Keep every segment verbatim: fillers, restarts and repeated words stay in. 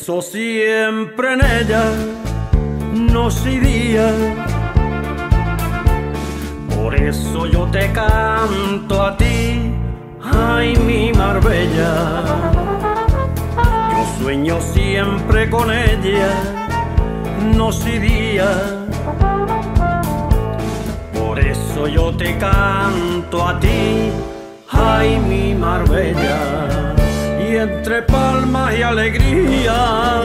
eso siempre en ella noche y día. Por eso yo te canto a ti, ay mi Marbella. Yo sueño siempre con ella, noche y día. Por eso yo te canto a ti, ay mi Marbella. Y entre palmas y alegría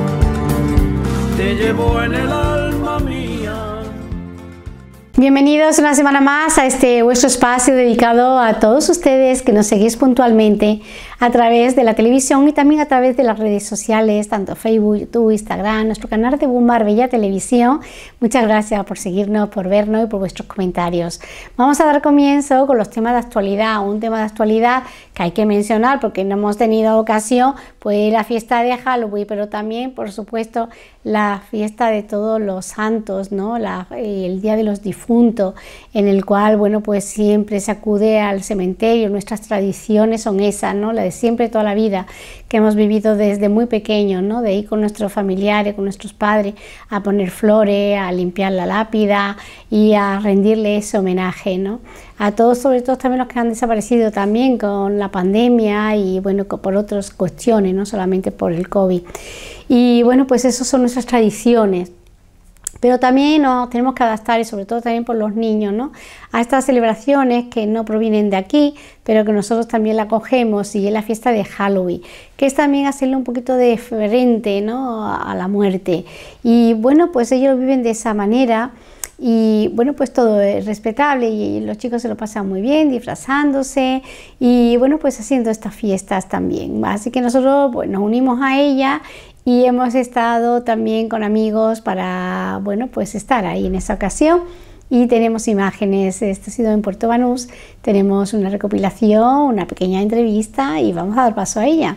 te llevo en el alma mía. Bienvenidos una semana más a este vuestro espacio dedicado a todos ustedes que nos seguís puntualmente a través de la televisión y también a través de las redes sociales, tanto Facebook, YouTube, Instagram, nuestro canal de Boom Marbella Televisión. Muchas gracias por seguirnos, por vernos y por vuestros comentarios. Vamos a dar comienzo con los temas de actualidad, un tema de actualidad que hay que mencionar porque no hemos tenido ocasión, pues la fiesta de Halloween, pero también, por supuesto, la fiesta de todos los santos, ¿no? La, el Día de los Difuntos, en el cual, bueno, pues siempre se acude al cementerio. Nuestras tradiciones son esas, ¿no? La de siempre, toda la vida, que hemos vivido desde muy pequeños, ¿no? De ir con nuestros familiares, con nuestros padres, a poner flores, a limpiar la lápida y a rendirle ese homenaje, ¿no? A todos, sobre todo también los que han desaparecido también con la pandemia y bueno, por otras cuestiones, no solamente por el COVID. Y bueno, pues esas son nuestras tradiciones. Pero también nos tenemos que adaptar, y sobre todo también por los niños, ¿no? A estas celebraciones que no provienen de aquí, pero que nosotros también la cogemos, y es la fiesta de Halloween, que es también hacerle un poquito de diferente, ¿no? A la muerte. Y bueno, pues ellos viven de esa manera. Y bueno, pues todo es respetable y los chicos se lo pasan muy bien disfrazándose y bueno, pues haciendo estas fiestas también. Así que nosotros pues, nos unimos a ella y hemos estado también con amigos para, bueno, pues estar ahí en esa ocasión. Y tenemos imágenes, esto ha sido en Puerto Banús, tenemos una recopilación, una pequeña entrevista y vamos a dar paso a ella.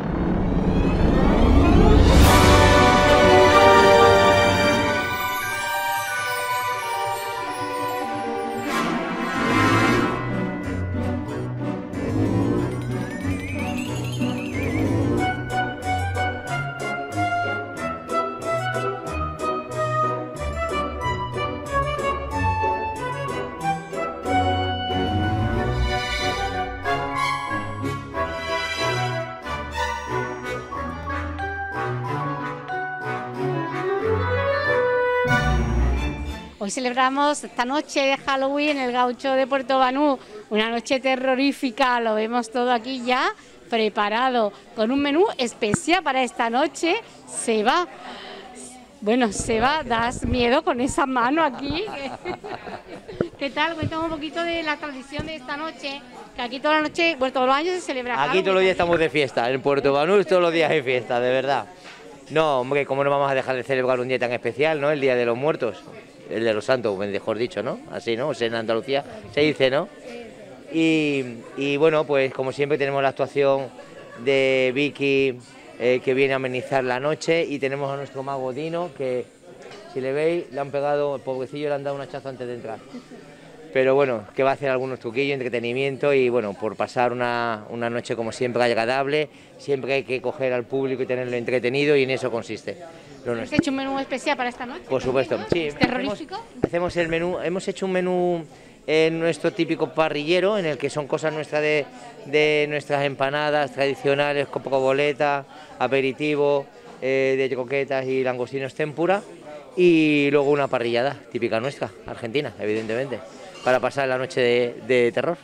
Hoy celebramos esta noche de Halloween en el Gaucho de Puerto Banús, una noche terrorífica, lo vemos todo aquí ya preparado, con un menú especial para esta noche. Se va, bueno, se va, das miedo con esa mano aquí. ¿Qué tal? Cuéntame un poquito de la tradición de esta noche, que aquí toda la noche, bueno, todos los años se celebra Halloween. Aquí todos los días estamos de fiesta, en Puerto Banús todos los días hay fiesta, de verdad. No, hombre, ¿cómo no vamos a dejar de celebrar un día tan especial, ¿no? El Día de los Muertos. El de los santos, mejor dicho, ¿no? Así, ¿no? O sea, en Andalucía se dice, ¿no? Y, y bueno, pues como siempre tenemos la actuación de Vicky, eh, que viene a amenizar la noche, y tenemos a nuestro mago Dino, que si le veis, le han pegado, el pobrecillo le han dado un hachazo antes de entrar. Pero bueno, que va a hacer algunos truquillos, entretenimiento, y bueno, por pasar una, una noche como siempre agradable, siempre hay que coger al público y tenerlo entretenido, y en eso consiste. ¿Has hecho un menú especial para esta noche? Por supuesto, sí. ¿Es terrorífico? Hacemos, hacemos el menú, hemos hecho un menú en nuestro típico parrillero, en el que son cosas nuestras de, de nuestras empanadas tradicionales, con poco boleta, aperitivo, eh, de croquetas y langostinos tempura, y luego una parrillada típica nuestra, argentina, evidentemente, para pasar la noche de, de terror.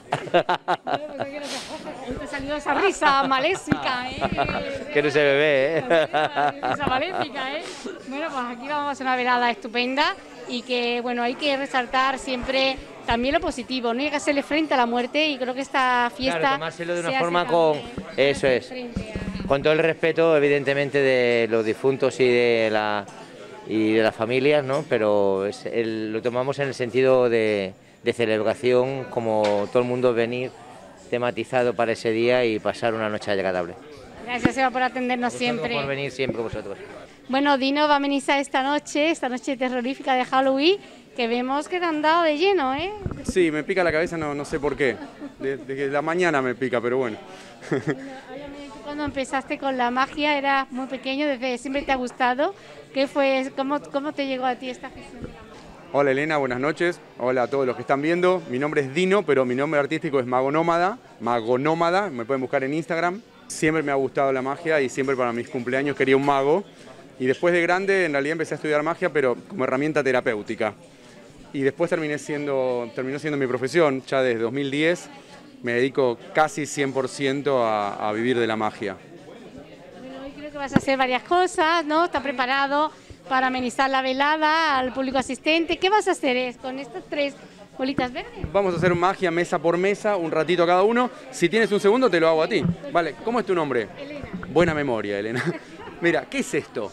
Te salió esa risa maléfica, ¿eh? Que no se me ve, ¿eh? Esa maléfica, ¿eh? Bueno, pues aquí vamos a hacer una velada estupenda y que, bueno, hay que resaltar siempre también lo positivo, no hay que hacerle frente a la muerte, y creo que esta fiesta... Claro, tomárselo de una forma con... Eso es, con todo el respeto, evidentemente, de los difuntos y de la y de las familias, ¿no? Pero es el, lo tomamos en el sentido de, de celebración, como todo el mundo venir tematizado para ese día y pasar una noche agradable. Gracias, Eva, por atendernos siempre. Por venir siempre vosotros. Bueno, Dino va a amenizar esta noche, esta noche terrorífica de Halloween, que vemos que te han dado de lleno, ¿eh? Sí, me pica la cabeza, no, no sé por qué. Desde de la mañana me pica, pero bueno. Bueno, hoy a medida que cuando empezaste con la magia eras muy pequeño, desde siempre te ha gustado. ¿Qué fue? ¿Cómo, cómo te llegó a ti esta afición de la magia? Hola Elena, buenas noches. Hola a todos los que están viendo. Mi nombre es Dino, pero mi nombre artístico es Mago Nómada. Mago Nómada, me pueden buscar en Instagram. Siempre me ha gustado la magia y siempre para mis cumpleaños quería un mago. Y después de grande, en realidad empecé a estudiar magia, pero como herramienta terapéutica. Y después terminé siendo, terminó siendo mi profesión. Ya desde dos mil diez me dedico casi cien por ciento a, a vivir de la magia. Bueno, hoy creo que vas a hacer varias cosas, ¿no? ¿Estás preparado para amenizar la velada al público asistente? ¿Qué vas a hacer es, con estas tres bolitas verdes? Vamos a hacer magia mesa por mesa, un ratito cada uno. Si tienes un segundo, te lo hago a ti. Vale, ¿cómo es tu nombre? Elena. Buena memoria, Elena. Mira, ¿qué es esto?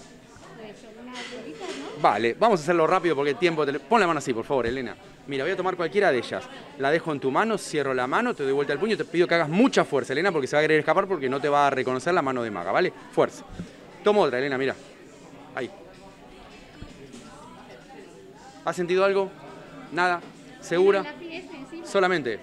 Vale, vamos a hacerlo rápido porque el tiempo... Te... Pon la mano así, por favor, Elena. Mira, voy a tomar cualquiera de ellas. La dejo en tu mano, cierro la mano, te doy vuelta al puño. Te pido que hagas mucha fuerza, Elena, porque se va a querer escapar porque no te va a reconocer la mano de maga, ¿vale? Fuerza. Tomo otra, Elena, mira. Ahí. ¿Has sentido algo? ¿Nada? ¿Segura? Solamente.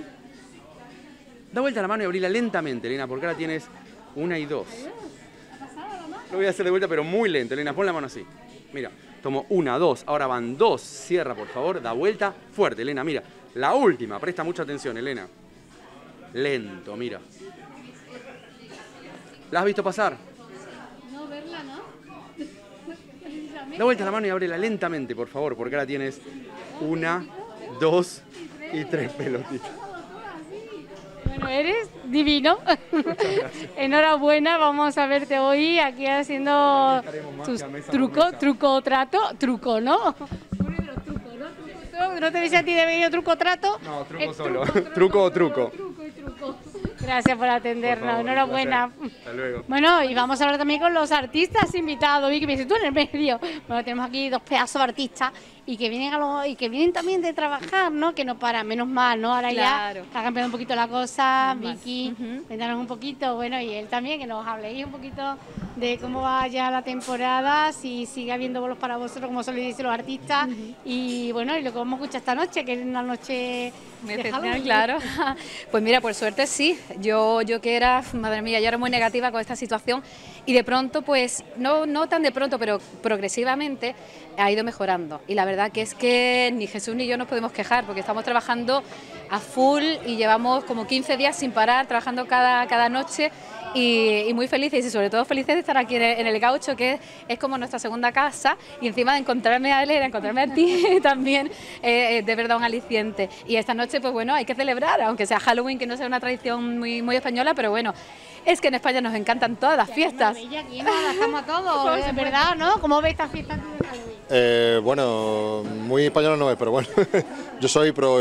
Da vuelta la mano y abrila lentamente, Elena, porque ahora tienes una y dos. Lo voy a hacer de vuelta, pero muy lento, Elena. Pon la mano así. Mira, tomo una, dos, ahora van dos. Cierra, por favor, da vuelta. Fuerte, Elena, mira. La última, presta mucha atención, Elena. Lento, mira. ¿La has visto pasar? No, verla, ¿no? Da vuelta la mano y ábrela lentamente, por favor, porque ahora tienes una, dos y tres pelotitas. Bueno, eres divino. Enhorabuena, vamos a verte hoy aquí haciendo tus truco, truco, trato, truco, ¿no? ¿No te dice a ti de venir truco, trato? No, truco solo. Truco o truco. Truco y truco. Gracias por atendernos, Por favor, enhorabuena. Hasta luego. Bueno, y vamos a hablar también con los artistas invitados. Vi que me dices tú en el medio. Bueno, tenemos aquí dos pedazos de artistas y que vienen a lo, y que vienen también de trabajar, ¿no? Que no paran, menos mal, ¿no? Ahora Claro. ya está cambiando un poquito la cosa. Menos mal. Vicky, Ujú. cuéntanos un poquito, bueno, y él también, que nos habléis un poquito de cómo va ya la temporada, si sigue habiendo bolos para vosotros, como se le dice los artistas, y bueno, y lo que vamos a escuchar esta noche, que es una noche Me de tenía Halloween. claro. Pues mira, por suerte sí. Yo, yo que era, madre mía, yo era muy negativa con esta situación y de pronto, pues, no, no tan de pronto, pero progresivamente ha ido mejorando. Y la verdad que es que ni Jesús ni yo nos podemos quejar porque estamos trabajando a full y llevamos como quince días sin parar, trabajando cada, cada noche. Y, y muy felices y sobre todo felices de estar aquí en el, en el Gaucho, que es, es como nuestra segunda casa, y encima de encontrarme a Elena, encontrarme a ti también, eh, de verdad un aliciente. Y esta noche, pues bueno, hay que celebrar, aunque sea Halloween, que no sea una tradición muy, muy española, pero bueno, es que en España nos encantan todas las fiestas. Y aquí nos adaptamos a todo, es verdad, ¿no? ¿Cómo ves esta fiesta tú de Halloween? Eh, bueno, muy española no es, pero bueno, yo soy pro,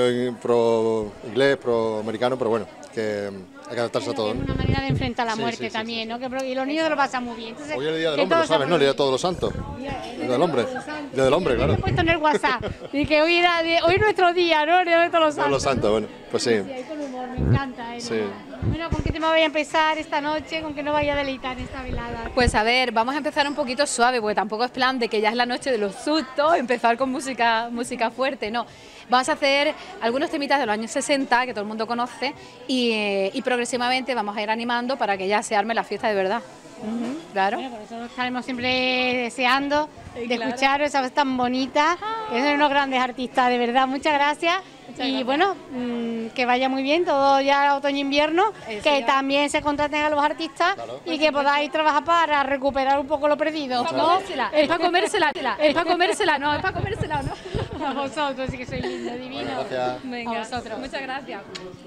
pro inglés, pro americano, pero bueno, que hay que adaptarse a todo, Es ¿no? una manera de enfrentar la Sí, muerte sí, sí, también, ¿no? Que, pro- y los niños lo pasan muy bien. Entonces, Hoy es el Día del que Hombre, lo todos sabes, ¿no? El Día de aprovechen. todos los santos. El Día del Hombre. Día del Hombre, Lo he claro. puesto en el WhatsApp. Y que hoy, era de, hoy es nuestro día, ¿no? El Día de todos los Todos los santos. santos, bueno, pues sí. Sí, ahí con humor, me encanta. ¿eh? Sí. Bueno, ¿con qué tema voy a empezar esta noche? ¿Con qué nos vaya a deleitar esta velada? Pues a ver, vamos a empezar un poquito suave, porque tampoco es plan de que ya es la noche de los sustos, empezar con música, música fuerte, no. Vamos a hacer algunos temitas de los años sesenta, que todo el mundo conoce, y, eh, y progresivamente vamos a ir animando para que ya se arme la fiesta de verdad. Ujú, claro. Bueno, por eso estaremos siempre deseando Sí, de claro. escuchar esa voz tan bonita, que son unos grandes artistas, de verdad. Muchas gracias. Muchas y gracias. bueno, mmm, que vaya muy bien todo ya otoño-invierno, Eso que ya. también se contraten a los artistas Claro. y que podáis trabajar para recuperar un poco lo perdido. Para ¿no? comérsela, es para comérsela, es para comérsela, no, es para comérsela, ¿no? A vosotros, sí que sois lindo, divino. Gracias. Venga, A vosotros. muchas gracias.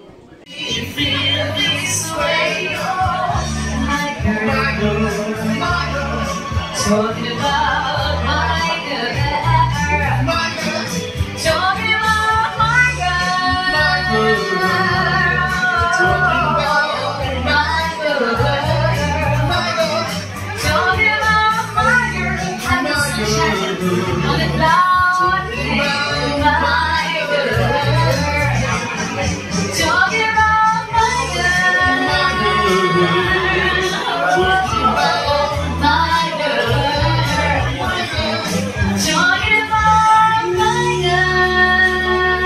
Talking about my girl, talking about my girl, talking about my girl, talking about my girl, and the sunshine on the cloud, my girl, talking about my girl, talking about my girl.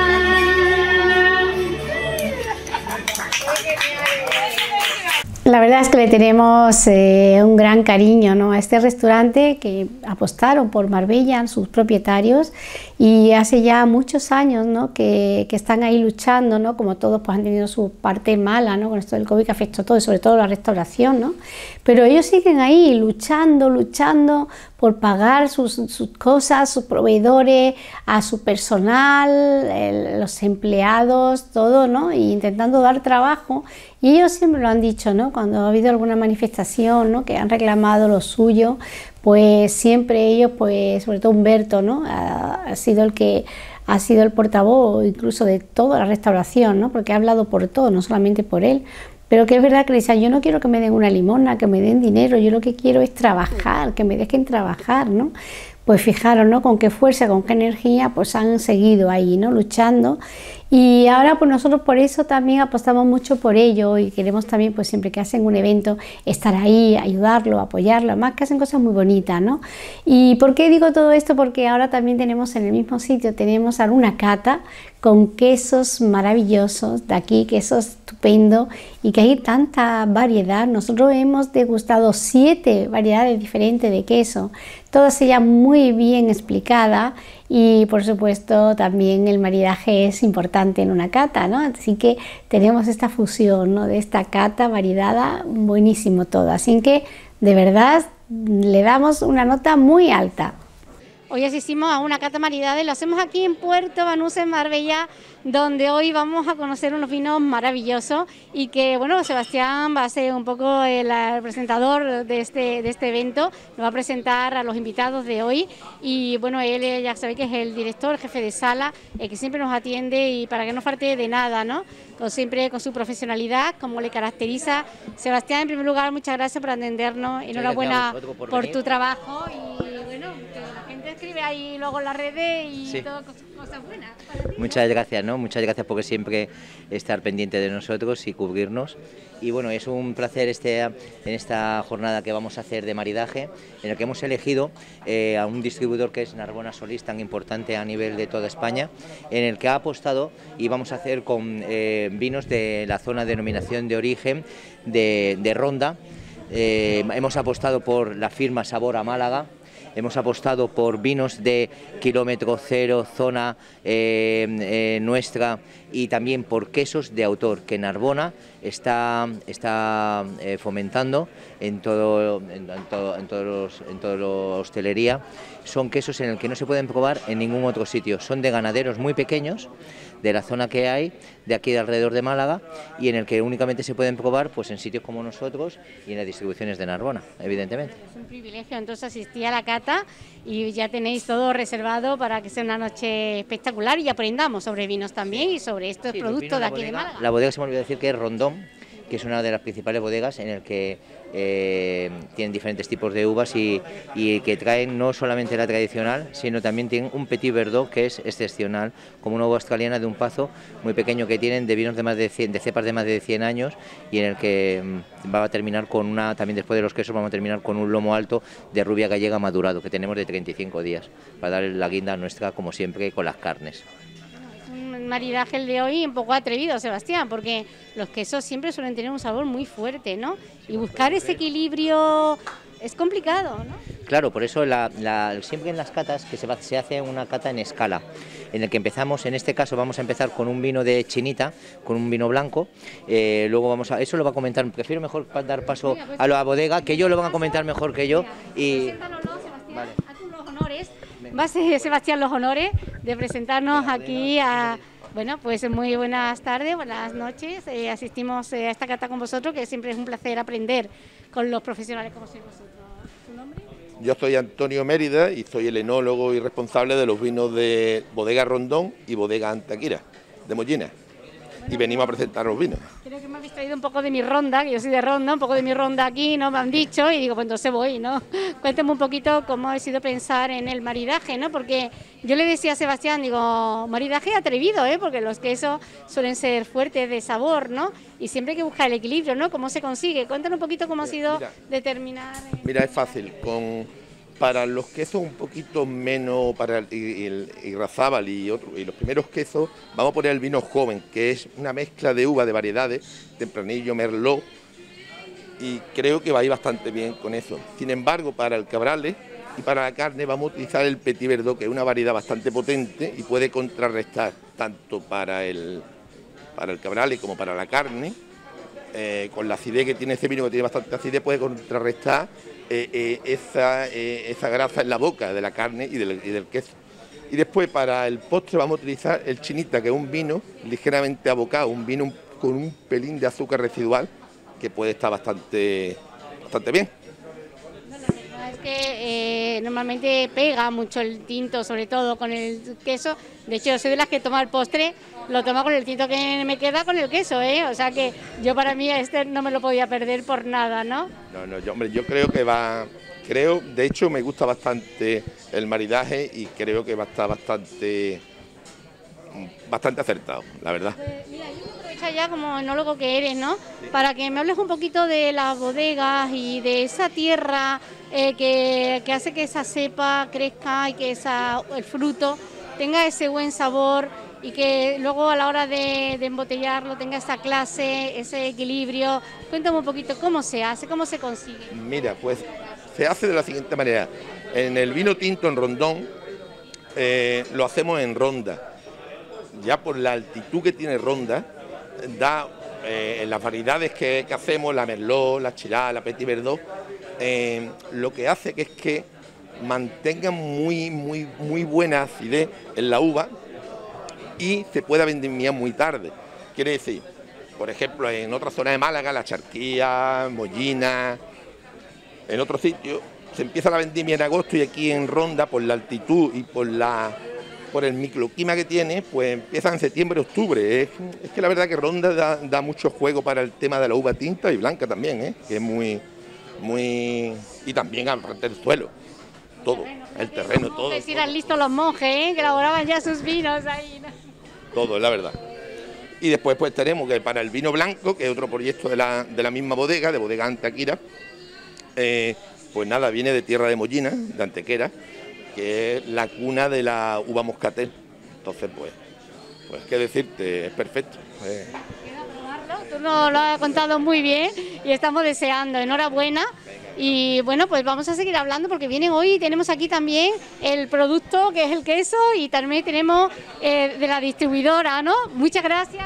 La verdad verdad es que le tenemos eh, un gran cariño, ¿no?, a este restaurante que apostaron por Marbella, sus propietarios, y hace ya muchos años, ¿no?, que, que están ahí luchando, ¿no?, como todos pues han tenido su parte mala, ¿no?, con esto del COVID que afectó todo y sobre todo la restauración, ¿no?, pero ellos siguen ahí luchando, luchando por pagar sus, sus cosas, sus proveedores, a su personal, el, los empleados, todo, ¿no?, y intentando dar trabajo. Y ellos siempre lo han dicho, ¿no?, cuando ha habido alguna manifestación, ¿no?, que han reclamado lo suyo, pues siempre ellos, pues sobre todo Humberto, ¿no?, ha, ha sido el que ha sido el portavoz incluso de toda la restauración, ¿no?, porque ha hablado por todo, no solamente por él. Pero que es verdad que le decían, yo no quiero que me den una limosna, que me den dinero, yo lo que quiero es trabajar, que me dejen trabajar, ¿no? Pues fijaros, ¿no?, con qué fuerza, con qué energía, pues han seguido ahí, ¿no?, luchando. Y ahora pues nosotros por eso también apostamos mucho por ello y queremos también, pues siempre que hacen un evento, estar ahí, ayudarlo, apoyarlo, además que hacen cosas muy bonitas, ¿no? ¿Y por qué digo todo esto? Porque ahora también tenemos en el mismo sitio, tenemos alguna cata con quesos maravillosos de aquí, quesos estupendos, y que hay tanta variedad. Nosotros hemos degustado siete variedades diferentes de queso, todas ellas muy bien explicadas, y por supuesto también el maridaje es importante en una cata, ¿no? Así que tenemos esta fusión, ¿no?, de esta cata variedada, buenísimo todo, así que de verdad le damos una nota muy alta. Hoy asistimos a una cata maridades, lo hacemos aquí en Puerto Banús, en Marbella, donde hoy vamos a conocer unos vinos maravillosos y que, bueno, Sebastián va a ser un poco el, el presentador de este, de este evento, nos va a presentar a los invitados de hoy y, bueno, él ya sabéis que es el director, el jefe de sala, el que siempre nos atiende y para que no falte de nada, ¿no?, con, siempre con su profesionalidad, como le caracteriza. Sebastián, en primer lugar, muchas gracias por atendernos, enhorabuena por, por tu trabajo y, bueno, que la gente escribe ahí luego en las redes y sí, todo cosas buenas para ti. Muchas gracias, ¿no? Muchas gracias porque siempre estar pendiente de nosotros y cubrirnos. Y bueno, es un placer este, en esta jornada que vamos a hacer de maridaje, en el que hemos elegido eh, a un distribuidor que es Narbona Solís, tan importante a nivel de toda España, en el que ha apostado y vamos a hacer con eh, vinos de la zona de denominación de origen de, de Ronda. Eh, hemos apostado por la firma Sabor a Málaga. Hemos apostado por vinos de kilómetro cero, zona eh, eh, nuestra, y también por quesos de autor que Narbona está, está eh, fomentando en todo, en, en todo, en todos los, en toda la hostelería. Son quesos en el que no se pueden probar en ningún otro sitio. Son de ganaderos muy pequeños, de la zona que hay, de aquí de alrededor de Málaga, y en el que únicamente se pueden probar pues en sitios como nosotros y en las distribuciones de Narbona, evidentemente. Es un privilegio entonces asistir a la cata y ya tenéis todo reservado para que sea una noche espectacular y aprendamos sobre vinos también y sobre estos sí, productos de aquí bodega, de Málaga. La bodega se me olvidó decir que es Rondón, que es una de las principales bodegas en el que eh, tienen diferentes tipos de uvas y, y que traen no solamente la tradicional, sino también tienen un Petit Verdot que es excepcional, como una uva australiana de un pazo muy pequeño que tienen de vinos de más de cien, de cepas de más de cien años, y en el que mm, va a terminar con una, también después de los quesos vamos a terminar con un lomo alto de rubia gallega madurado que tenemos de treinta y cinco días, para dar la guinda nuestra como siempre con las carnes. Maridaje el de hoy un poco atrevido, Sebastián, porque los quesos siempre suelen tener un sabor muy fuerte, ¿no? Y buscar ese equilibrio es complicado, ¿no? Claro, por eso la, la, siempre en las catas que se, va, se hace una cata en escala, en el que empezamos, en este caso vamos a empezar con un vino de chinita, con un vino blanco, eh, luego vamos a, eso lo va a comentar, prefiero mejor dar paso a la bodega, que ellos lo van a comentar mejor que yo. Y vale. Los honores, va a ser Sebastián los honores de presentarnos aquí a... Bueno, pues muy buenas tardes, buenas noches. Eh, asistimos eh, a esta cata con vosotros, que siempre es un placer aprender con los profesionales como sois vosotros. ¿Tu nombre? Yo soy Antonio Mérida y soy el enólogo y responsable de los vinos de Bodega Rondón y Bodega Antequera, de Mollina. Bueno, y venimos a presentar los vinos. Creo que me habéis traído un poco de mi ronda, que yo soy de Ronda, un poco de mi ronda aquí, ¿no? Me han dicho, y digo, pues entonces voy, ¿no? Cuéntame un poquito cómo ha sido pensar en el maridaje, ¿no? Porque yo le decía a Sebastián, digo, maridaje atrevido, ¿eh? Porque los quesos suelen ser fuertes de sabor, ¿no? Y siempre hay que buscar el equilibrio, ¿no? ¿Cómo se consigue? Cuéntanos un poquito cómo ha sido mira, determinar... El... Mira, es fácil, con... Para los quesos un poquito menos, para el, el, el Razábal y, otro, y los primeros quesos, vamos a poner el vino joven, que es una mezcla de uva de variedades, Tempranillo, Merlot, y creo que va a ir bastante bien con eso. Sin embargo, para el cabrales y para la carne vamos a utilizar el Petit Verdot, que es una variedad bastante potente y puede contrarrestar tanto para el, para el cabrales como para la carne. Eh, con la acidez que tiene este vino, que tiene bastante acidez, puede contrarrestar eh, eh, esa, eh, esa grasa en la boca de la carne y del, y del queso. Y después para el postre vamos a utilizar el Chinita, que es un vino ligeramente abocado, un vino con un pelín de azúcar residual, que puede estar bastante, bastante bien. Es que eh, normalmente pega mucho el tinto, sobre todo con el queso. De hecho, yo soy de las que toma el postre, lo tomo con el tinto que me queda con el queso, ¿eh? O sea que yo para mí este no me lo podía perder por nada, ¿no? No, no, yo, hombre, yo creo que va, creo, de hecho me gusta bastante el maridaje y creo que va a estar bastante, bastante acertado, la verdad. Pues, mira, yo me aprovecho ya como enólogo que eres, ¿no? Sí. Para que me hables un poquito de las bodegas y de esa tierra eh, que, que hace que esa cepa crezca y que esa, el fruto tenga ese buen sabor y que luego a la hora de, de embotellarlo tenga esa clase, ese equilibrio. Cuéntame un poquito cómo se hace, cómo se consigue. Mira, pues se hace de la siguiente manera. En el vino tinto en Rondón eh, lo hacemos en ronda. Ya por la altitud que tiene Ronda, da eh, en las variedades que, que hacemos, la Merlot, la Chirá, la Petit Verdot, eh, lo que hace que es que mantenga muy, muy, muy buena acidez en la uva y se pueda vendimiar muy tarde. Quiere decir, por ejemplo, en otra zona de Málaga, la Charquía, Mollina, en otros sitios, se empieza la vendimia en agosto y aquí en Ronda, por la altitud y por la por el microclima que tiene, pues empieza en septiembre, octubre. Es, es que la verdad que Ronda da, da mucho juego para el tema de la uva tinta y blanca también, ¿eh? Que es muy, muy... y también al frente del suelo, todo, el terreno, todo. Que si eran listos los monjes, ¿eh? Que elaboraban ya sus vinos ahí, ¿no? Todo, es la verdad. Y después pues tenemos que para el vino blanco, que es otro proyecto de la, de la misma bodega, de Bodega Antequera, eh, pues nada, viene de tierra de Mollina, de Antequera, que es la cuna de la uva moscatel. Entonces, pues, pues qué decirte, es perfecto. Eh. Tú nos lo has contado muy bien y estamos deseando. Enhorabuena. Y bueno, pues vamos a seguir hablando porque vienen hoy y tenemos aquí también el producto que es el queso y también tenemos eh, de la distribuidora, ¿no? Muchas gracias.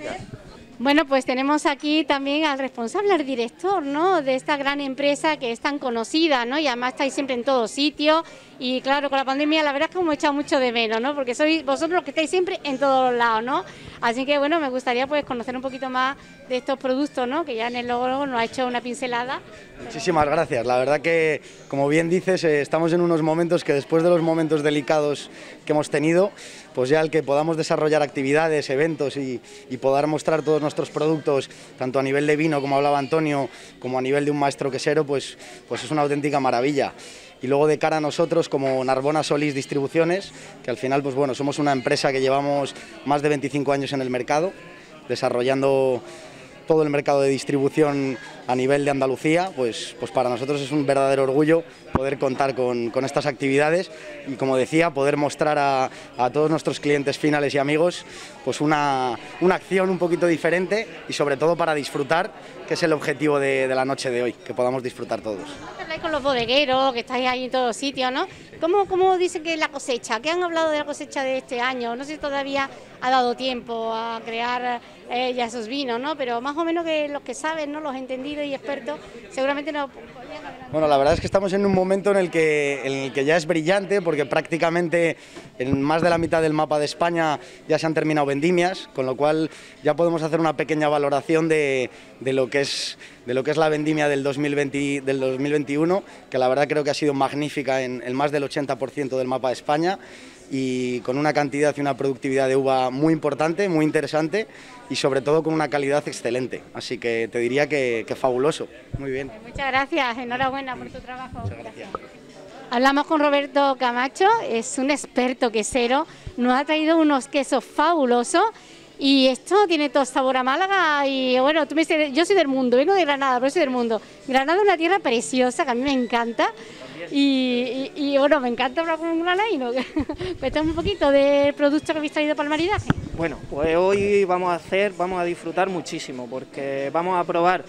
Bueno, pues tenemos aquí también al responsable, al director, ¿no? De esta gran empresa que es tan conocida, ¿no? Y además estáis siempre en todos sitios. Y claro, con la pandemia la verdad es que hemos echado mucho de menos, ¿no? Porque sois vosotros los que estáis siempre en todos lados, ¿no? Así que bueno, me gustaría pues conocer un poquito más de estos productos, ¿no? Que ya en el logo nos ha hecho una pincelada. Muchísimas gracias. La verdad que, como bien dices, eh, estamos en unos momentos que después de los momentos delicados que hemos tenido, pues ya el que podamos desarrollar actividades, eventos y, y poder mostrar todos nuestros productos, tanto a nivel de vino, como hablaba Antonio, como a nivel de un maestro quesero, pues, pues es una auténtica maravilla. Y luego de cara a nosotros como Narbona Solís Distribuciones, que al final pues bueno, somos una empresa que llevamos más de veinticinco años en el mercado, desarrollando todo el mercado de distribución a nivel de Andalucía, pues, pues para nosotros es un verdadero orgullo poder contar con, con estas actividades y, como decía, poder mostrar a, a todos nuestros clientes finales y amigos pues una, una acción un poquito diferente y sobre todo para disfrutar, que es el objetivo de, de la noche de hoy, que podamos disfrutar todos. Habláis con los bodegueros, que estáis ahí en todos sitios, ¿no? ¿Cómo, cómo dicen que es la cosecha? ¿Qué han hablado de la cosecha de este año? No sé si todavía ha dado tiempo a crear eh, ya esos vinos, ¿no? Pero más o menos que los que saben, ¿no? Los entendidos y expertos, seguramente no. Bueno, la verdad es que estamos en un momento en el que, en el que ya es brillante, porque prácticamente en más de la mitad del mapa de España ya se han terminado vendimias, con lo cual ya podemos hacer una pequeña valoración de, de lo que es de lo que es la vendimia del dos mil veinte, del dos mil veintiuno, que la verdad creo que ha sido magnífica en, en más del ochenta por ciento del mapa de España, y con una cantidad y una productividad de uva muy importante, muy interesante y sobre todo con una calidad excelente. Así que te diría que, que fabuloso. Muy bien. Muchas gracias, enhorabuena por tu trabajo. Muchas gracias. Hablamos con Roberto Camacho, es un experto quesero, nos ha traído unos quesos fabulosos. Y esto tiene todo sabor a Málaga y bueno, tú me dices, yo soy del mundo, vengo de Granada, pero soy del mundo. Granada es una tierra preciosa que a mí me encanta y, y, y bueno, me encanta hablar con un granadino. Cuéntame un poquito del producto que habéis traído para el maridaje. Bueno, pues hoy vamos a hacer, vamos a disfrutar muchísimo porque vamos a probar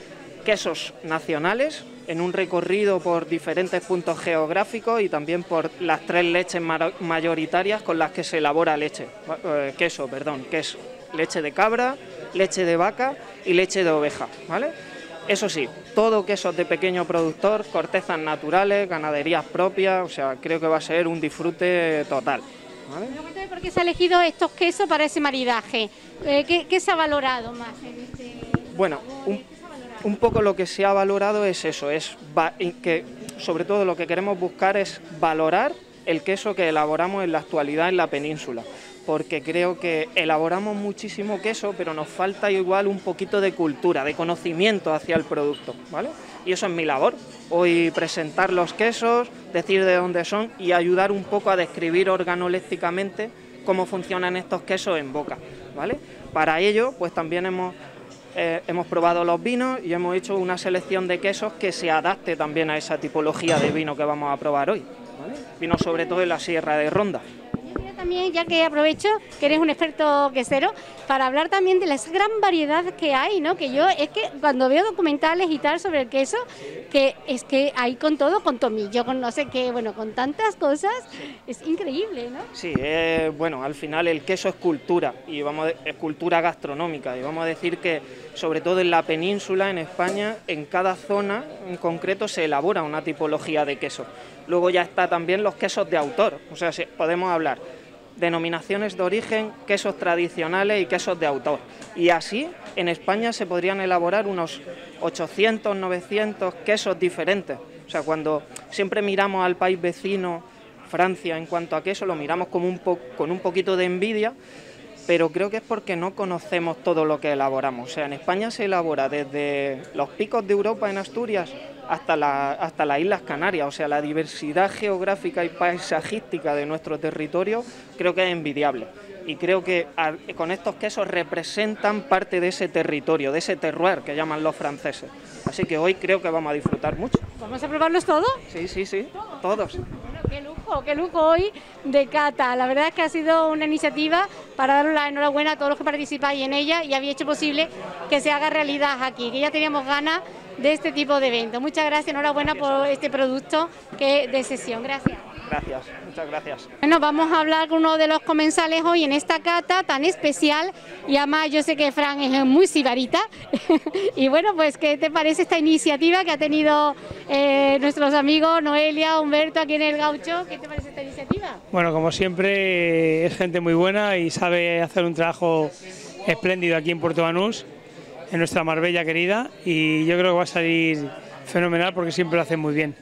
quesos nacionales en un recorrido por diferentes puntos geográficos y también por las tres leches mayoritarias con las que se elabora leche, eh, queso, perdón, queso, leche de cabra, leche de vaca y leche de oveja, ¿vale? Eso sí, todo quesos de pequeño productor, cortezas naturales, ganaderías propias, o sea, creo que va a ser un disfrute total, ¿vale? Cuéntame por qué se ha elegido estos quesos para ese maridaje. Eh, ¿qué, ¿Qué se ha valorado más en este...? Bueno, un, un poco lo que se ha valorado es eso, es que sobre todo lo que queremos buscar es valorar el queso que elaboramos en la actualidad en la península, porque creo que elaboramos muchísimo queso, pero nos falta igual un poquito de cultura, de conocimiento hacia el producto, ¿vale? Y eso es mi labor, hoy presentar los quesos, decir de dónde son y ayudar un poco a describir organolépticamente cómo funcionan estos quesos en boca, ¿vale? Para ello, pues también hemos, eh, hemos probado los vinos y hemos hecho una selección de quesos que se adapte también a esa tipología de vino que vamos a probar hoy, ¿vale? Vino sobre todo en la Sierra de Ronda. También, ya que aprovecho que eres un experto quesero, para hablar también de la gran variedad que hay, ¿no? Que yo es que cuando veo documentales y tal sobre el queso, que es que hay con todo, con tomillo, con no sé qué, bueno, con tantas cosas, es increíble, ¿no? Sí, eh, bueno, al final el queso es cultura, y vamos a, es cultura gastronómica, y vamos a decir que sobre todo en la península, en España, en cada zona en concreto se elabora una tipología de queso. Luego ya está también los quesos de autor, o sea, si podemos hablar denominaciones de origen, quesos tradicionales y quesos de autor. Y así en España se podrían elaborar unos ochocientos, novecientos quesos diferentes. O sea, cuando siempre miramos al país vecino, Francia, en cuanto a queso, lo miramos como un po con un poquito de envidia, pero creo que es porque no conocemos todo lo que elaboramos. O sea, en España se elabora desde los picos de Europa en Asturias hasta, la, hasta las Islas Canarias. O sea, la diversidad geográfica y paisajística de nuestro territorio creo que es envidiable. Y creo que a, con estos quesos representan parte de ese territorio, de ese terroir que llaman los franceses. Así que hoy creo que vamos a disfrutar mucho. ¿Vamos a probarlos todos? Sí, sí, sí, todos. Qué lujo, qué lujo hoy de cata. La verdad es que ha sido una iniciativa para daros la enhorabuena a todos los que participáis en ella y habéis hecho posible que se haga realidad aquí, que ya teníamos ganas de este tipo de eventos. Muchas gracias, enhorabuena por este producto que de sesión. Gracias. Gracias, muchas gracias. Bueno, vamos a hablar con uno de los comensales hoy en esta cata tan especial y además yo sé que Fran es muy sibarita y bueno, pues ¿qué te parece esta iniciativa que ha tenido eh, nuestros amigos Noelia, Humberto aquí en el Gaucho? ¿Qué te parece esta iniciativa? Bueno, como siempre es gente muy buena y sabe hacer un trabajo espléndido aquí en Puerto Banús, en nuestra Marbella querida, y yo creo que va a salir fenomenal porque siempre lo hacen muy bien.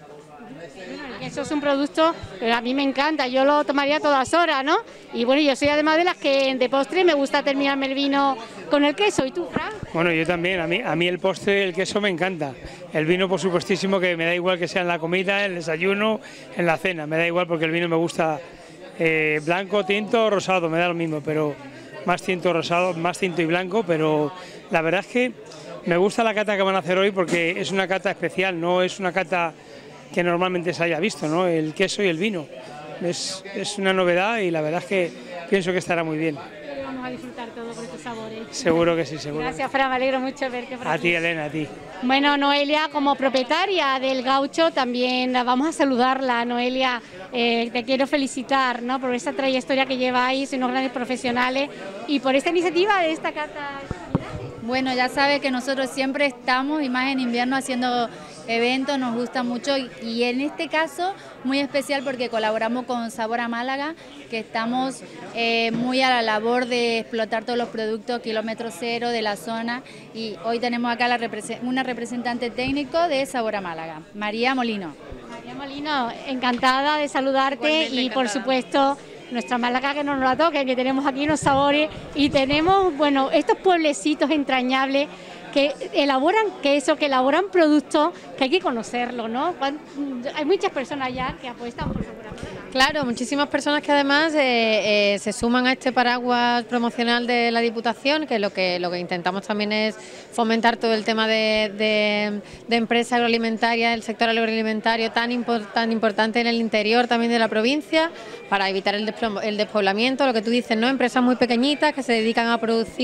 Eso es un producto que a mí me encanta, yo lo tomaría a todas horas, ¿no? Y bueno, yo soy además de las que de postre me gusta terminarme el vino con el queso. ¿Y tú, Fran? Bueno, yo también, a mí, a mí el postre, el queso me encanta. El vino, por supuestísimo, que me da igual que sea en la comida, en el desayuno, en la cena, me da igual porque el vino me gusta eh, blanco, tinto, rosado, me da lo mismo, pero más tinto, rosado, más tinto y blanco, pero la verdad es que me gusta la cata que van a hacer hoy porque es una cata especial, no es una cata que normalmente se haya visto, ¿no? El queso y el vino. Es, es una novedad y la verdad es que pienso que estará muy bien. Vamos a disfrutar todo por estos sabores. Seguro que sí, seguro. Gracias, Fran, me alegro mucho de verte por aquí. A ti, Elena, a ti. Bueno, Noelia, como propietaria del Gaucho, también vamos a saludarla. Noelia, eh, te quiero felicitar, ¿no?, por esta trayectoria que lleváis, unos grandes profesionales, y por esta iniciativa de esta cata. Bueno, ya sabe que nosotros siempre estamos, y más en invierno, haciendo eventos, nos gusta mucho y, y en este caso muy especial porque colaboramos con Sabor a Málaga, que estamos eh, muy a la labor de explotar todos los productos kilómetro cero de la zona, y hoy tenemos acá la represe- una representante técnico de Sabor a Málaga, María Molino. María Molino, encantada de saludarte. Igualmente, y por encantada. supuesto nuestra Málaga que no nos la toque, que tenemos aquí unos sabores y tenemos, bueno, estos pueblecitos entrañables que elaboran queso, que elaboran productos, que hay que conocerlo, ¿no? Hay muchas personas ya que apuestan por Sabor a Málaga. Claro, muchísimas personas que además eh, eh, se suman a este paraguas promocional de la Diputación, que lo que lo que intentamos también es fomentar todo el tema de, de, de empresa agroalimentaria, el sector agroalimentario tan, impor, tan importante en el interior también de la provincia, para evitar el, el despoblamiento, lo que tú dices, ¿no? Empresas muy pequeñitas que se dedican a producir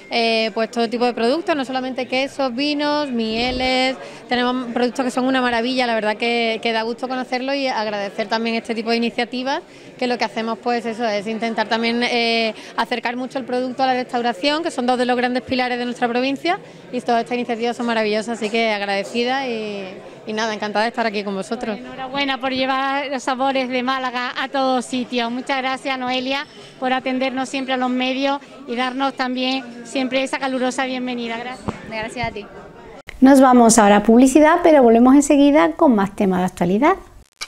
eh, pues todo tipo de productos, no solamente quesos, vinos, mieles, tenemos productos que son una maravilla, la verdad que, que da gusto conocerlo y agradecer también este tipo de iniciativas, que lo que hacemos pues eso es intentar también eh, acercar mucho el producto a la restauración, que son dos de los grandes pilares de nuestra provincia, y todas estas iniciativas son maravillosas, así que agradecida y, y nada, encantada de estar aquí con vosotros. Enhorabuena por llevar los sabores de Málaga a todos sitios. Muchas gracias, Noelia, por atendernos siempre a los medios y darnos también siempre esa calurosa bienvenida. Gracias. Gracias a ti. Nos vamos ahora a publicidad, pero volvemos enseguida con más temas de actualidad.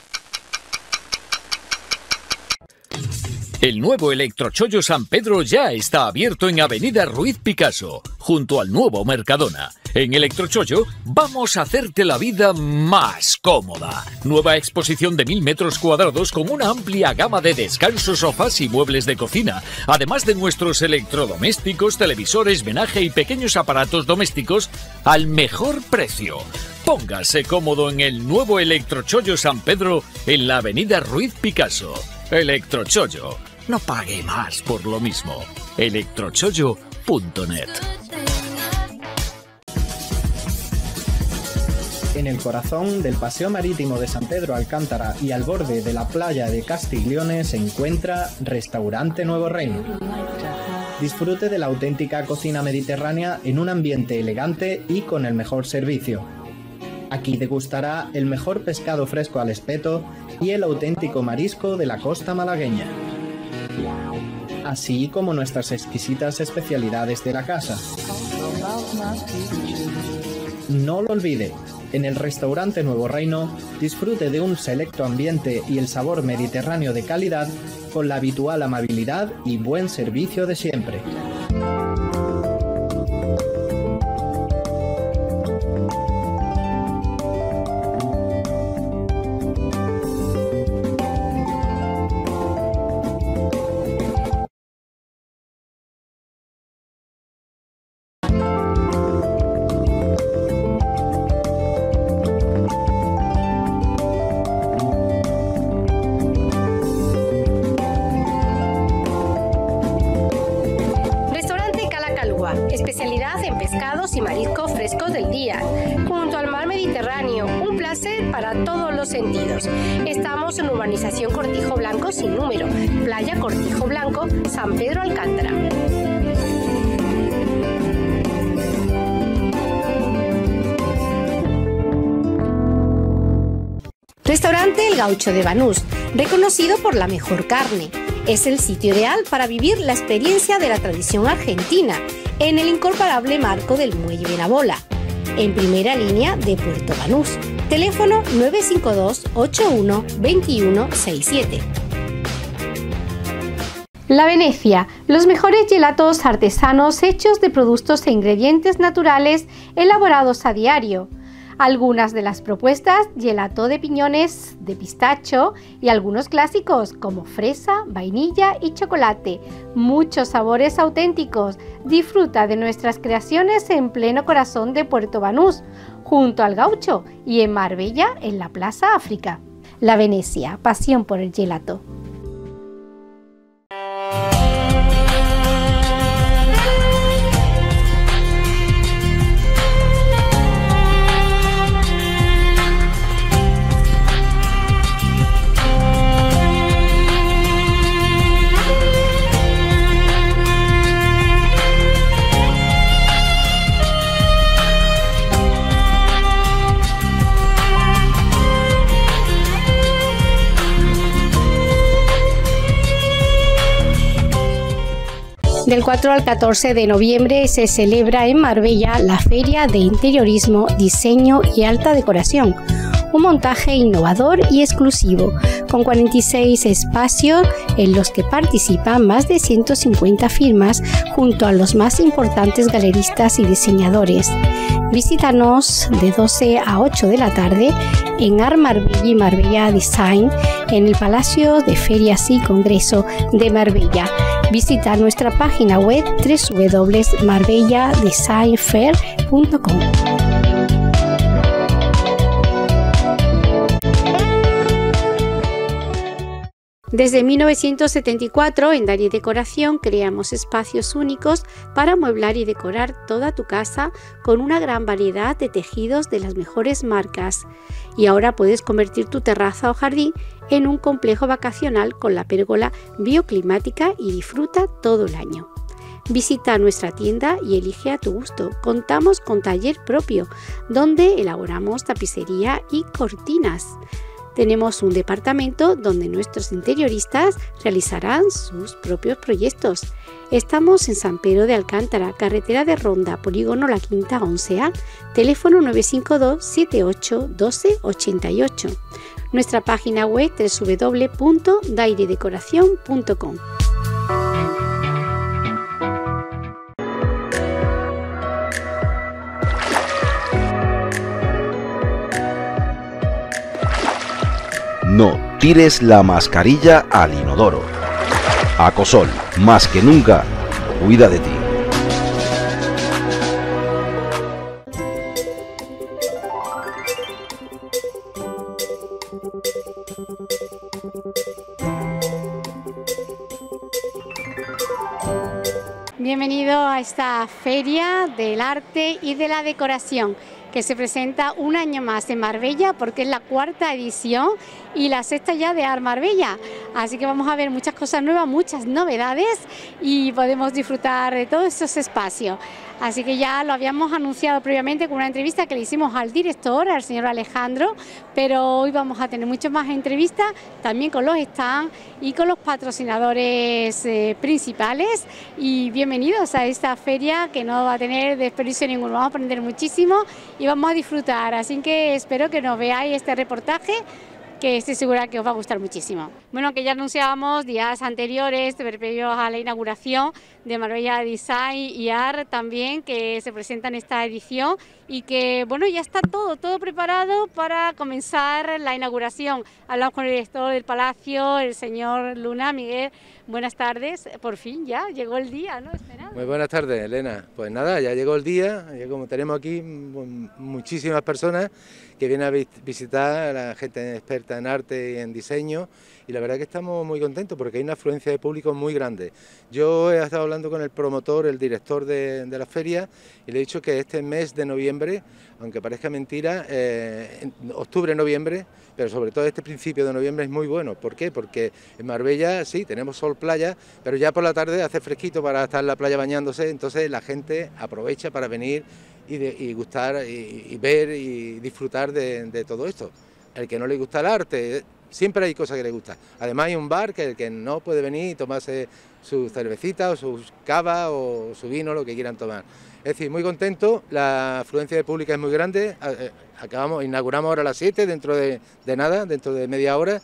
El nuevo Electrochollo San Pedro ya está abierto en Avenida Ruiz Picasso, junto al nuevo Mercadona. En Electrochollo vamos a hacerte la vida más cómoda. Nueva exposición de mil metros cuadrados con una amplia gama de descansos, sofás y muebles de cocina, además de nuestros electrodomésticos, televisores, menaje y pequeños aparatos domésticos al mejor precio. Póngase cómodo en el nuevo Electrochollo San Pedro en la Avenida Ruiz Picasso. Electrochollo. No pague más por lo mismo. electrochollo punto net. En el corazón del Paseo Marítimo de San Pedro Alcántara y al borde de la playa de Castiglione se encuentra Restaurante Nuevo Reino. Disfrute de la auténtica cocina mediterránea en un ambiente elegante y con el mejor servicio. Aquí degustará el mejor pescado fresco al espeto y el auténtico marisco de la costa malagueña, así como nuestras exquisitas especialidades de la casa. No lo olvide, en el Restaurante Nuevo Reino disfrute de un selecto ambiente y el sabor mediterráneo de calidad con la habitual amabilidad y buen servicio de siempre. Especialidad en pescados y mariscos frescos del día, junto al mar Mediterráneo, un placer para todos los sentidos. Estamos en urbanización Cortijo Blanco sin número, playa Cortijo Blanco, San Pedro Alcántara. Restaurante El Gaucho de Banús, reconocido por la mejor carne. Es el sitio ideal para vivir la experiencia de la tradición argentina en el incomparable marco del Muelle Benabola, en primera línea de Puerto Banús. Teléfono nueve cinco dos, ocho uno, dos uno seis siete. La Venecia, los mejores gelatos artesanos hechos de productos e ingredientes naturales elaborados a diario. Algunas de las propuestas: gelato de piñones, de pistacho y algunos clásicos como fresa, vainilla y chocolate. Muchos sabores auténticos. Disfruta de nuestras creaciones en pleno corazón de Puerto Banús, junto al Gaucho, y en Marbella, en la Plaza África. La Venecia, pasión por el gelato. Del cuatro al catorce de noviembre se celebra en Marbella la Feria de Interiorismo, Diseño y Alta Decoración, un montaje innovador y exclusivo, con cuarenta y seis espacios en los que participan más de ciento cincuenta firmas junto a los más importantes galeristas y diseñadores. Visítanos de doce a ocho de la tarde en Art Marbella y Marbella Design en el Palacio de Ferias y Congreso de Marbella. Visita nuestra página web doble u doble u doble u punto marbella design fair punto com. Desde mil novecientos setenta y cuatro, en Daire Decoración creamos espacios únicos para amueblar y decorar toda tu casa con una gran variedad de tejidos de las mejores marcas. Y ahora puedes convertir tu terraza o jardín en un complejo vacacional con la pérgola bioclimática y disfruta todo el año. Visita nuestra tienda y elige a tu gusto. Contamos con taller propio, donde elaboramos tapicería y cortinas. Tenemos un departamento donde nuestros interioristas realizarán sus propios proyectos. Estamos en San Pedro de Alcántara, carretera de Ronda, polígono La Quinta once A, teléfono nueve cinco dos, siete ocho, uno dos ocho ocho. Nuestra página web doble u doble u doble u punto daire decoración punto com. No tires la mascarilla al inodoro. Acosol, más que nunca, cuida de ti. Bienvenido a esta Feria del Arte y de la Decoración, que se presenta un año más en Marbella, porque es la cuarta edición y la sexta ya de Art Marbella. Así que vamos a ver muchas cosas nuevas, muchas novedades y podemos disfrutar de todos estos espacios. Así que ya lo habíamos anunciado previamente con una entrevista que le hicimos al director, al señor Alejandro, pero hoy vamos a tener muchas más entrevistas, también con los stands y con los patrocinadores eh, principales. Y bienvenidos a esta feria que no va a tener desperdicio ninguno, vamos a aprender muchísimo y vamos a disfrutar, así que espero que nos veáis este reportaje, que estoy segura que os va a gustar muchísimo. Bueno, que ya anunciábamos días anteriores, previos a la inauguración de Marbella Design y Art también, que se presenta en esta edición y que, bueno, ya está todo, todo preparado para comenzar la inauguración. Hablamos con el director del Palacio, el señor Luna. Miguel, buenas tardes, por fin ya llegó el día, ¿no? Esperado. Muy buenas tardes, Elena. Pues nada, ya llegó el día, ya como tenemos aquí muchísimas personas que vienen a visitar, a la gente experta en arte y en diseño, y la verdad que estamos muy contentos porque hay una afluencia de público muy grande. Yo he estado hablando con el promotor, el director de, de la feria, y le he dicho que este mes de noviembre, aunque parezca mentira, eh, octubre-noviembre, pero sobre todo este principio de noviembre es muy bueno. ¿Por qué? Porque en Marbella sí, tenemos sol, playa, pero ya por la tarde hace fresquito para estar en la playa bañándose, entonces la gente aprovecha para venir y, de, y gustar y, y ver y disfrutar de, de todo esto. El que no le gusta el arte, siempre hay cosas que le gustan. Además hay un bar que el que no puede venir y tomarse su cervecita o su cava o su vino, lo que quieran tomar. Es decir, muy contento, la afluencia de público es muy grande, acabamos, inauguramos ahora a las siete, dentro de, de nada, dentro de media hora,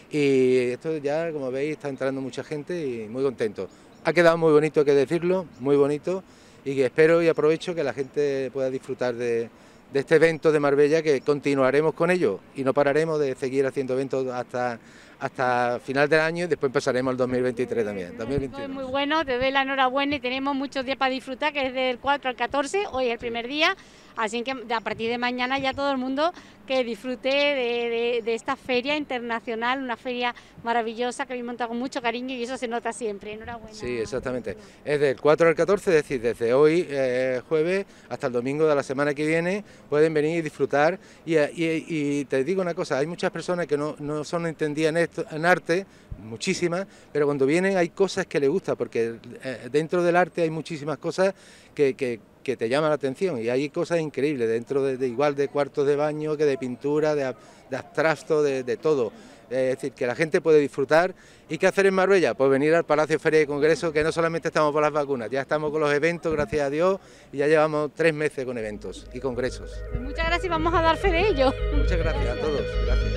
y esto ya, como veis, está entrando mucha gente y muy contento. Ha quedado muy bonito, hay que decirlo, muy bonito, y que espero y aprovecho que la gente pueda disfrutar de, de este evento de Marbella, que continuaremos con ello y no pararemos de seguir haciendo eventos hasta, hasta final del año y después pasaremos al dos mil veintitrés también. dos mil veintiuno. Es muy bueno, te doy la enhorabuena y tenemos muchos días para disfrutar, que es del cuatro al catorce, hoy es el primer día, así que a partir de mañana ya todo el mundo que disfrute de, de, de esta feria internacional, una feria maravillosa que habéis montado con mucho cariño y eso se nota siempre. Enhorabuena. Sí, exactamente. Es del cuatro al catorce, es decir, desde hoy, eh, jueves, hasta el domingo de la semana que viene, pueden venir y disfrutar. Y, y, y te digo una cosa, hay muchas personas que no, no son entendidas en, esto, en arte, muchísimas, pero cuando vienen hay cosas que les gustan, porque eh, dentro del arte hay muchísimas cosas que, que, que te llaman la atención y hay cosas increíbles dentro de, de igual de cuartos de baño que de pintura, de, de abstracto, de, de todo. Es decir, que la gente puede disfrutar. ¿Y qué hacer en Marbella? Pues venir al Palacio Feria y Congreso, que no solamente estamos por las vacunas, ya estamos con los eventos, gracias a Dios, y ya llevamos tres meses con eventos y congresos. Pues muchas gracias y vamos a dar fe de ello. Muchas gracias, gracias a todos. Gracias.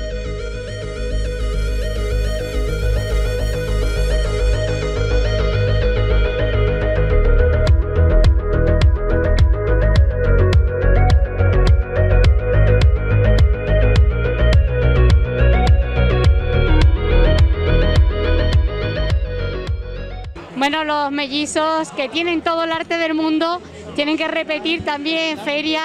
Bueno, los mellizos que tienen todo el arte del mundo tienen que repetir también feria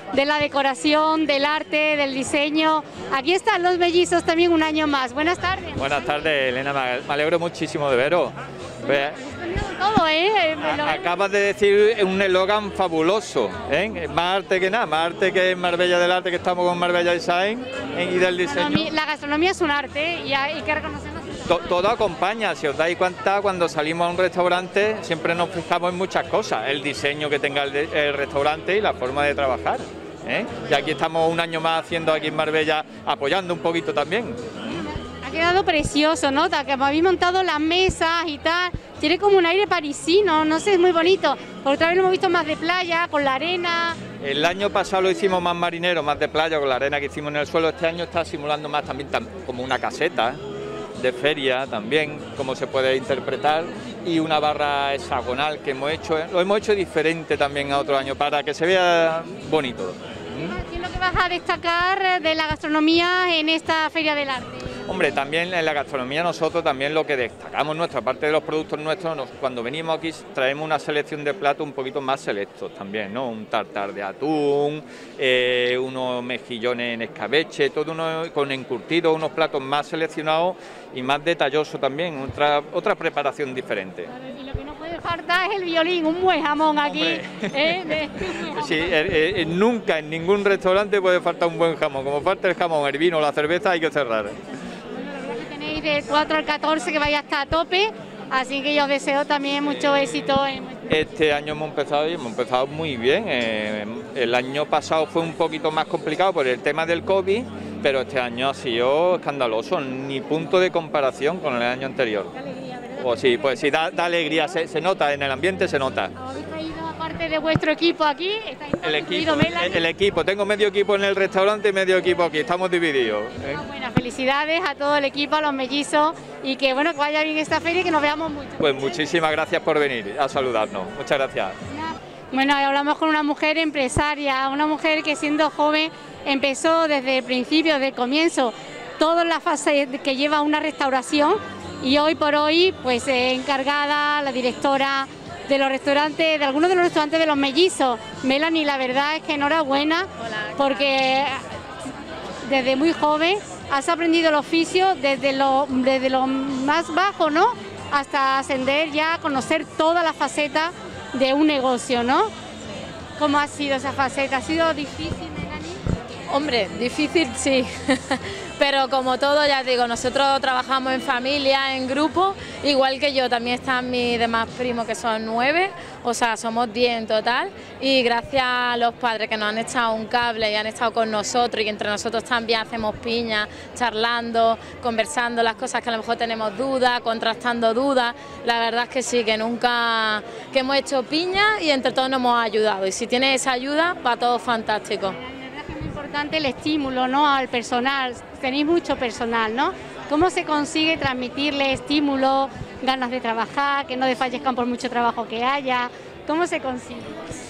de la decoración, del arte, del diseño. Aquí están los mellizos también un año más. Buenas tardes. Buenas tardes, Elena, me alegro muchísimo de veros. Pues, todo, ¿eh? a- acabas de decir un eslogan fabuloso, ¿eh? Más arte que nada, más arte que en Marbella del Arte, que estamos con Marbella Design ¿eh? y del diseño. La gastronomía es un arte y hay que reconocerlo. To- Todo acompaña, si os dais cuenta, cuando salimos a un restaurante siempre nos fijamos en muchas cosas, el diseño que tenga el, de- el restaurante y la forma de trabajar. ¿eh? Y aquí estamos un año más haciendo aquí en Marbella, apoyando un poquito también. Ha quedado precioso, ¿no? Que me habéis montado las mesas y tal. Tiene como un aire parisino, no sé, es muy bonito. Por otra vez lo hemos visto más de playa, con la arena. El año pasado lo hicimos más marinero, más de playa, con la arena que hicimos en el suelo. Este año está simulando más también tam- como una caseta de feria también, como se puede interpretar, y una barra hexagonal que hemos hecho, lo hemos hecho diferente también a otro año para que se vea bonito. ¿Qué es lo que vas a destacar de la gastronomía en esta Feria del Arte? Hombre, también en la gastronomía nosotros también lo que destacamos nuestra parte de los productos nuestros, nos- cuando venimos aquí traemos una selección de platos un poquito más selectos también, ¿no? Un tartar de atún, eh, unos mejillones en escabeche, todo uno con encurtido, unos platos más seleccionados y más detallosos también, otra, otra preparación diferente. Y lo que no puede faltar es el violín, un buen jamón aquí. ¿eh? De- Sí, eh, eh, nunca en ningún restaurante puede faltar un buen jamón, como falta el jamón, el vino, la cerveza hay que cerrar. Tenéis del cuatro al catorce que vaya hasta a tope, así que yo os deseo también mucho éxito. En... Este año hemos empezado y hemos empezado muy bien. eh, el año pasado fue un poquito más complicado por el tema del COVID, pero este año ha sido escandaloso, ni punto de comparación con el año anterior. O sí, pues sí, da, da alegría, se, se nota, en el ambiente se nota. ¿Habéis traído aparte de vuestro equipo aquí? ¿Estáis El incluido, equipo, Melanie? el, el equipo, tengo medio equipo en el restaurante y medio equipo aquí, estamos divididos. ¿eh? Bueno, felicidades a todo el equipo, a los mellizos, y que bueno, que vaya bien esta feria y que nos veamos mucho. Pues muchísimas gracias por venir a saludarnos, muchas gracias. Bueno, hablamos con una mujer empresaria, una mujer que siendo joven empezó desde el principio, desde el comienzo, toda la fase que lleva una restauración, y hoy por hoy pues eh, encargada, la directora de los restaurantes, de algunos de los restaurantes de los mellizos. Melanie, la verdad es que enhorabuena, porque desde muy joven has aprendido el oficio desde lo, desde lo más bajo, ¿no?, hasta ascender ya a conocer toda la faceta de un negocio, ¿no? ¿Cómo ha sido esa faceta? ¿Ha sido difícil, Melanie? Hombre, difícil sí, pero como todo, ya digo, nosotros trabajamos en familia, en grupo, igual que yo, también están mis demás primos que son nueve, o sea, somos diez en total, y gracias a los padres que nos han echado un cable y han estado con nosotros, y que entre nosotros también hacemos piña, charlando, conversando las cosas que a lo mejor tenemos dudas, contrastando dudas, la verdad es que sí, que nunca, que hemos hecho piña y entre todos nos hemos ayudado, y si tienes esa ayuda, va todo fantástico. Es importante el estímulo, ¿no?, al personal. Tenéis mucho personal, ¿no? ¿Cómo se consigue transmitirle estímulo, ganas de trabajar, que no desfallezcan por mucho trabajo que haya? ¿Cómo se consigue?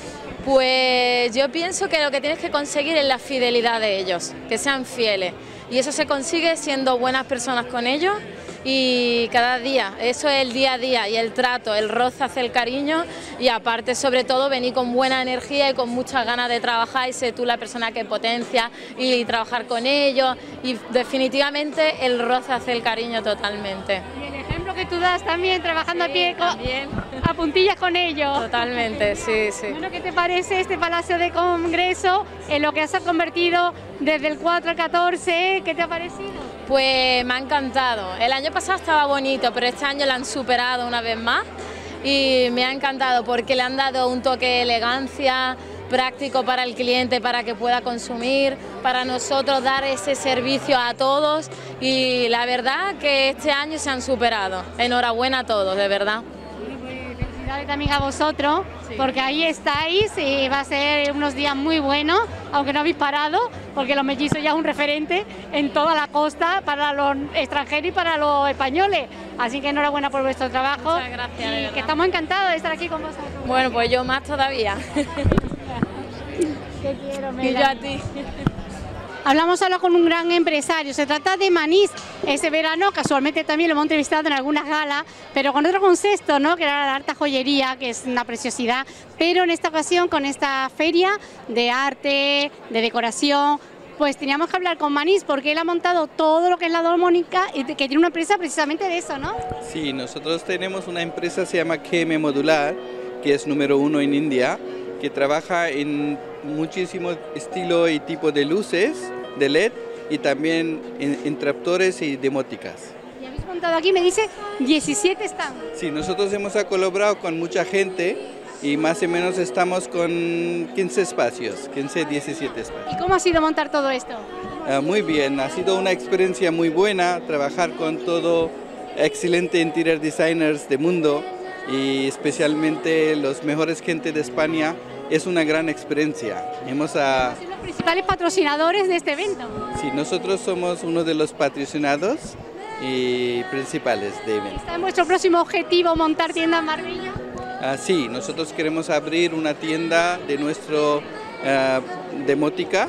Pues yo pienso que lo que tienes que conseguir es la fidelidad de ellos, que sean fieles. Y eso se consigue siendo buenas personas con ellos y cada día, eso es el día a día y el trato, el roce hace el cariño, y aparte sobre todo venir con buena energía y con muchas ganas de trabajar y ser tú la persona que potencia y trabajar con ellos, y definitivamente el roce hace el cariño totalmente. Y el ejemplo que tú das también, trabajando Sí, a pie, también. a puntillas con ellos. Totalmente, sí, sí. Bueno, ¿qué te parece este Palacio de Congreso en lo que se ha convertido desde el cuatro al catorce? ¿Qué te ha parecido? Pues me ha encantado. El año pasado estaba bonito, pero este año lo han superado una vez más y me ha encantado porque le han dado un toque de elegancia, práctico para el cliente, para que pueda consumir, para nosotros dar ese servicio a todos, y la verdad que este año se han superado. Enhorabuena a todos, de verdad. Felicidades también a vosotros, porque ahí estáis y va a ser unos días muy buenos, aunque no habéis parado, porque los mellizos ya es un referente en toda la costa para los extranjeros y para los españoles. Así que enhorabuena por vuestro trabajo. Muchas gracias, de y verdad. que estamos encantados de estar aquí con vosotros. Bueno, pues yo más todavía. Te quiero, Y yo a Melanie. ti. Hablamos ahora con un gran empresario, se trata de Manís. Ese verano casualmente también lo hemos entrevistado en algunas galas, pero con otro concepto, ¿no? Que era la alta joyería, que es una preciosidad, pero en esta ocasión con esta feria de arte, de decoración, pues teníamos que hablar con Manís porque él ha montado todo lo que es la domónica y que tiene una empresa precisamente de eso, ¿no? Sí, nosotros tenemos una empresa, se llama K M Modular, que es número uno en India, que trabaja en muchísimos estilos y tipos de luces de L E D y también en interruptores y demóticas. Y habéis montado aquí, me dice, diecisiete stands. Sí, nosotros hemos colaborado con mucha gente y más o menos estamos con quince espacios, quince, diecisiete espacios. ¿Y cómo ha sido montar todo esto? Uh, muy bien, ha sido una experiencia muy buena trabajar con todo excelente interior designers del mundo y especialmente los mejores gente de España. Es una gran experiencia. Hemos a... ¿Son los principales patrocinadores de este evento? Sí, nosotros somos uno de los patrocinados y principales de evento. ¿Está en vuestro próximo objetivo montar tienda en Marbella? Ah, sí, nosotros queremos abrir una tienda de nuestro uh, demótica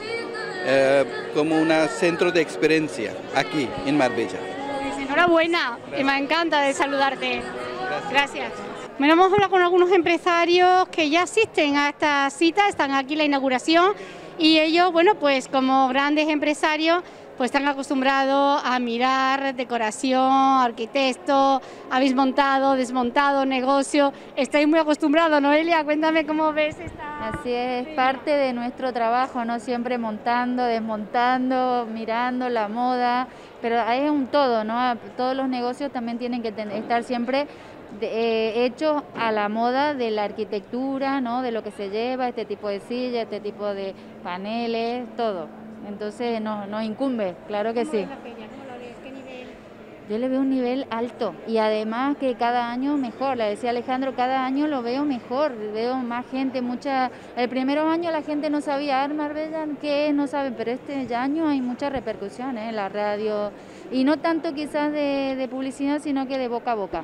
uh, como un centro de experiencia aquí en Marbella. Pues enhorabuena, que me encanta de saludarte. Gracias. Gracias. Bueno, hemos hablado con algunos empresarios que ya asisten a esta cita, están aquí en la inauguración y ellos, bueno, pues como grandes empresarios, pues están acostumbrados a mirar decoración, arquitectos, habéis montado, desmontado, negocio, estáis muy acostumbrados, Noelia, cuéntame cómo ves esta... Así es, parte de nuestro trabajo, ¿no? Siempre montando, desmontando, mirando la moda, pero es un todo, ¿no? Todos los negocios también tienen que ten- estar siempre de, eh, hechos a la moda de la arquitectura, ¿no? De lo que se lleva, este tipo de silla, este tipo de paneles, todo. Entonces nos, nos incumbe, claro que sí. Yo le veo un nivel alto y además que cada año mejor, le decía Alejandro, cada año lo veo mejor, veo más gente, mucha... El primer año la gente no sabía, Marbella, ¿qué es? No saben, pero este año hay mucha repercusión en la radio y no tanto quizás de, de publicidad, sino que de boca a boca.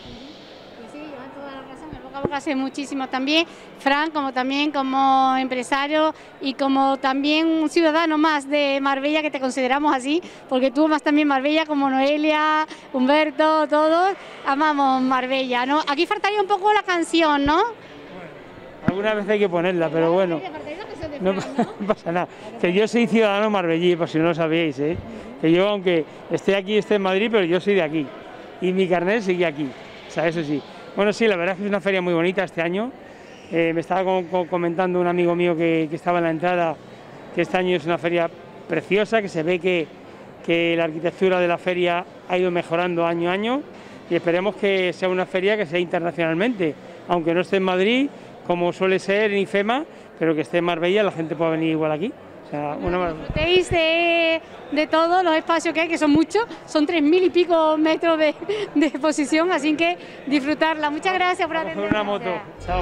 Boca a boca hace muchísimo también, Fran, como también como empresario y como también un ciudadano más de Marbella, que te consideramos así, porque tú amas también Marbella, como Noelia, Humberto, todos amamos Marbella, ¿no? Aquí faltaría un poco la canción, ¿no? Alguna vez hay que ponerla, pero bueno, no pasa nada. Que yo soy ciudadano marbellí, por si no lo sabíais, ¿eh? Que yo, aunque esté aquí, esté en Madrid, pero yo soy de aquí y mi carnet sigue aquí, o sea, eso sí. Bueno, sí, la verdad es que es una feria muy bonita este año. Eh, me estaba co co comentando un amigo mío que, que estaba en la entrada que este año es una feria preciosa, que se ve que, que la arquitectura de la feria ha ido mejorando año a año y esperemos que sea una feria que sea internacionalmente, aunque no esté en Madrid, como suele ser en IFEMA, pero que esté en Marbella, la gente pueda venir igual aquí. O sea, una... Disfrutéis de, de todos los espacios que hay, que son muchos, son tres mil y pico metros de, de exposición, así que disfrutarla. Muchas gracias por atendernos. Una moto. Chao.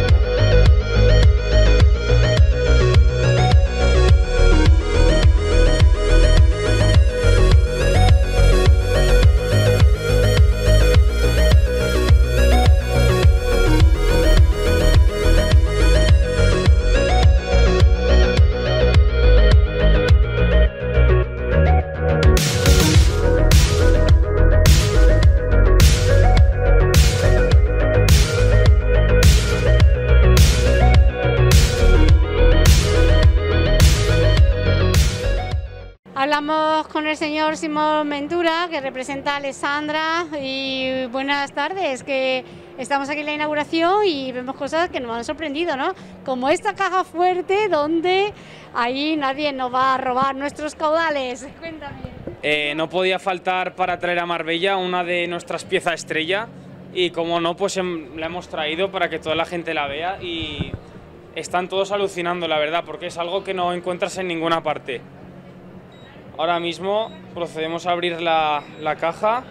Hablamos con el señor Simón Ventura, que representa a Alessandra, y buenas tardes, que estamos aquí en la inauguración y vemos cosas que nos han sorprendido, ¿no? Como esta caja fuerte donde ahí nadie nos va a robar nuestros caudales. Cuéntame. Eh, no podía faltar para traer a Marbella una de nuestras piezas estrella y como no, pues la hemos traído para que toda la gente la vea y están todos alucinando, la verdad, porque es algo que no encuentras en ninguna parte. Ahora mismo procedemos a abrir la, la caja.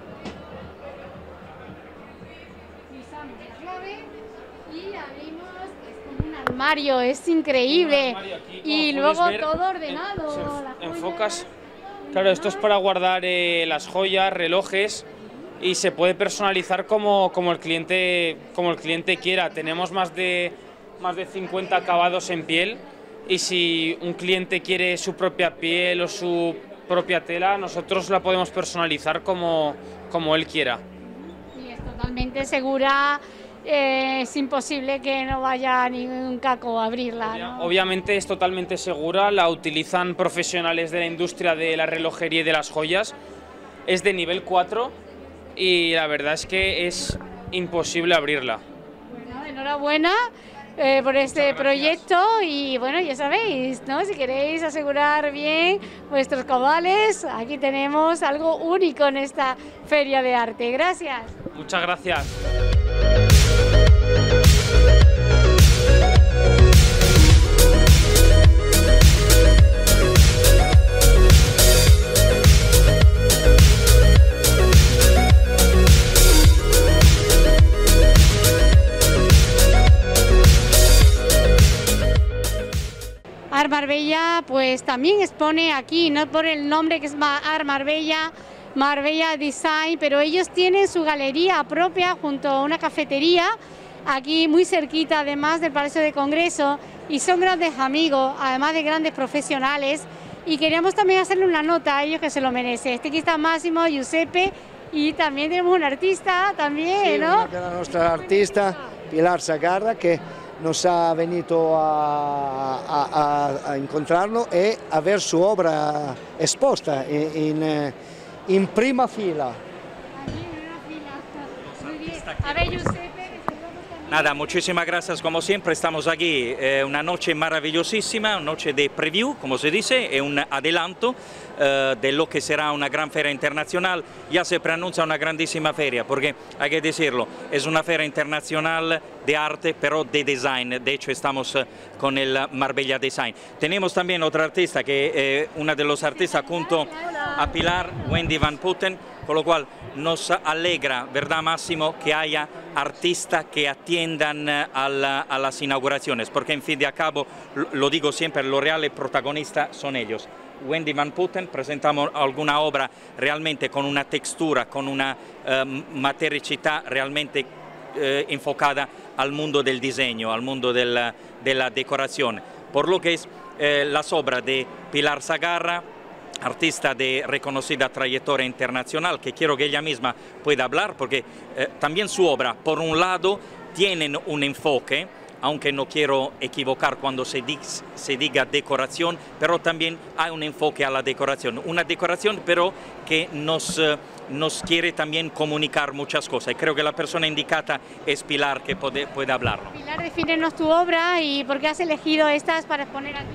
Pisamos la clave y abrimos, es como un armario, es increíble. Aquí, y luego ver, todo ordenado. En, enfocas. Claro, esto es para guardar eh, las joyas, relojes y se puede personalizar como, como, el cliente, como el cliente quiera. Tenemos más de, más de cincuenta acabados en piel y si un cliente quiere su propia piel o su propia tela, nosotros la podemos personalizar como, como él quiera. Y es totalmente segura, eh, es imposible que no vaya ningún caco a abrirla, ¿no? Obviamente es totalmente segura, la utilizan profesionales de la industria de la relojería y de las joyas, es de nivel cuatro y la verdad es que es imposible abrirla. Bueno, enhorabuena eh, por este proyecto y bueno, ya sabéis, ¿no? Si queréis asegurar bien vuestros cabales, aquí tenemos algo único en esta feria de arte. Gracias. Muchas gracias. Art Marbella pues también expone aquí, no por el nombre que es Art Marbella, Marbella Design, pero ellos tienen su galería propia junto a una cafetería, aquí muy cerquita además del Palacio de Congreso, y son grandes amigos, además de grandes profesionales, y queríamos también hacerle una nota a ellos que se lo merece. Este aquí está Máximo, Giuseppe, y también tenemos un artista también, sí, ¿no? Una de la nostra artista, Pilar Sagarra, que nos ha venido a, a, a incontrarlo e a ver su obra exposta in, in, in prima fila. A ver, Giuseppe. Nada, muchísimas gracias como siempre, estamos aquí, eh, una noche maravillosísima, una noche de preview, como se dice, es un adelanto eh, de lo que será una gran feria internacional. Ya se preanuncia una grandísima feria, porque hay que decirlo, es una feria internacional de arte, pero de design. De hecho, estamos eh, con el Marbella Design. Tenemos también otra artista, que eh, una de los artistas junto a Pilar, Wendy Van Putten, con lo cual nos alegra, ¿verdad, Máximo?, que haya artistas que atiendan a, la, a las inauguraciones, porque en fin de cabo, lo digo siempre, los reales protagonistas son ellos. Wendy Van Putten, presentamos alguna obra realmente con una textura, con una eh, matericità realmente eh, enfocada al mundo del diseño, al mundo de la, de la decoración. Por lo que es eh, las obras de Pilar Sagarra, artista de reconocida trayectoria internacional, que quiero que ella misma pueda hablar, porque eh, también su obra, por un lado, tienen un enfoque, aunque no quiero equivocar cuando se, di se diga decoración, pero también hay un enfoque a la decoración, una decoración pero que nos, eh, nos quiere también comunicar muchas cosas, y creo que la persona indicada es Pilar, que puede, puede hablarlo. Pilar, defínenos tu obra y por qué has elegido estas para exponer aquí.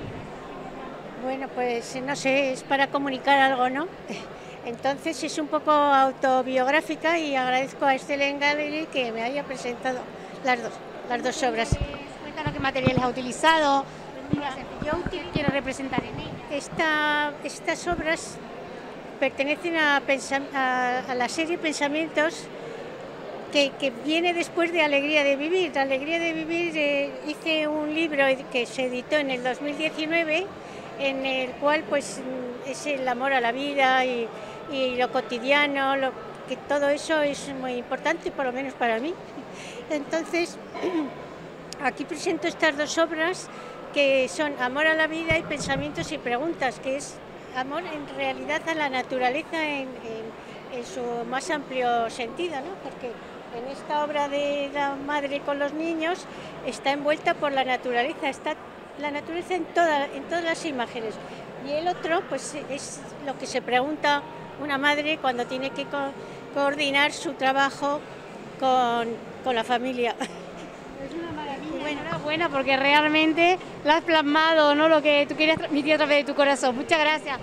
Bueno, pues no sé, es para comunicar algo, ¿no? Entonces es un poco autobiográfica y agradezco a Excellent Gallery que me haya presentado las dos, las dos obras. Cuéntanos qué materiales ha utilizado, yo qué quiero representar en ella. Esta, estas obras pertenecen a, a, a la serie Pensamientos que, que viene después de Alegría de Vivir. Alegría de Vivir eh, hice un libro que se editó en el dos mil diecinueve, en el cual pues es el amor a la vida y, y lo cotidiano, lo, que todo eso es muy importante, por lo menos para mí. Entonces, aquí presento estas dos obras que son Amor a la vida y Pensamientos y Preguntas, que es amor en realidad a la naturaleza en, en, en su más amplio sentido, ¿no? Porque en esta obra de la madre con los niños está envuelta por la naturaleza, está la naturaleza en, toda, en todas las imágenes. Y el otro pues es lo que se pregunta una madre cuando tiene que co coordinar su trabajo con, con la familia. Es una maravilla, bueno, enhorabuena, porque realmente lo has plasmado, ¿no?, lo que tú querías transmitir a través de tu corazón. Muchas gracias.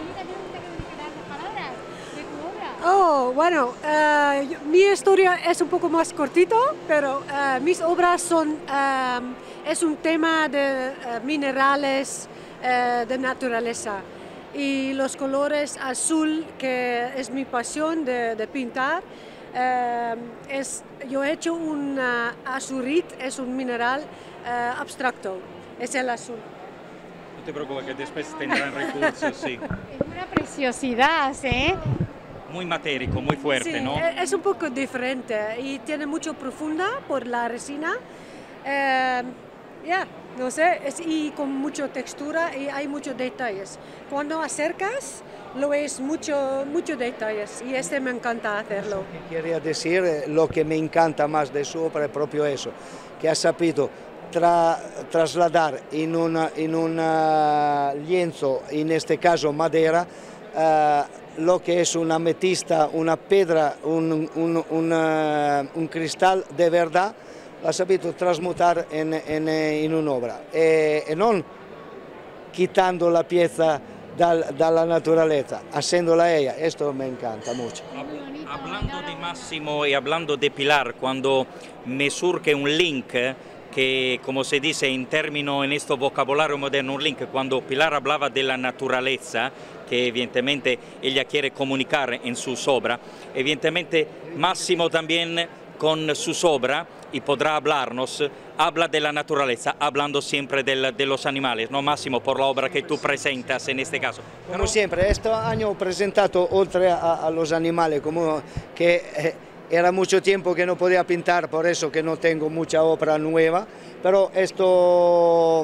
Oh, bueno, uh, yo, mi historia es un poco más cortito, pero uh, mis obras son, uh, es un tema de uh, minerales, uh, de naturaleza, y los colores azul, que es mi pasión de, de pintar, uh, es, yo he hecho un uh, azurit, es un mineral uh, abstracto, es el azul. No te preocupes, que después tendrán recursos, sí. Es una preciosidad, ¿eh? Muy matérico, muy fuerte, sí, ¿no? Es un poco diferente y tiene mucho profunda por la resina. Eh, yeah, no sé, es, y con mucha textura y hay muchos detalles. Cuando acercas, lo ves mucho, muchos detalles y este me encanta hacerlo. Quería decir, lo que me encanta más de su obra es propio eso, que ha sabido tra trasladar en, una, en un lienzo, en este caso madera, uh, lo que es una ametista, una piedra, un, un, una, un cristal de verdad, l'ha saputo trasmutar in, in, in un'opera e, e non quitando la pieza dal, dalla naturaleza, haciéndola ella. Esto me encanta mucho. Hablando de Máximo y hablando de Pilar, cuando me surge un link que, como se dice en término en este vocabulario moderno, un link, cuando Pilar hablaba de la naturaleza, que evidentemente ella quiere comunicar en sus obras, evidentemente Máximo también con sus obras, y podrá hablarnos, habla de la naturaleza, hablando siempre del, de los animales, ¿no, Máximo? Por la obra que tú presentas en este caso. Como siempre, este año he presentado, oltre a, a los animales, como que eh, era mucho tiempo que no podía pintar, por eso que no tengo mucha obra nueva, pero esto,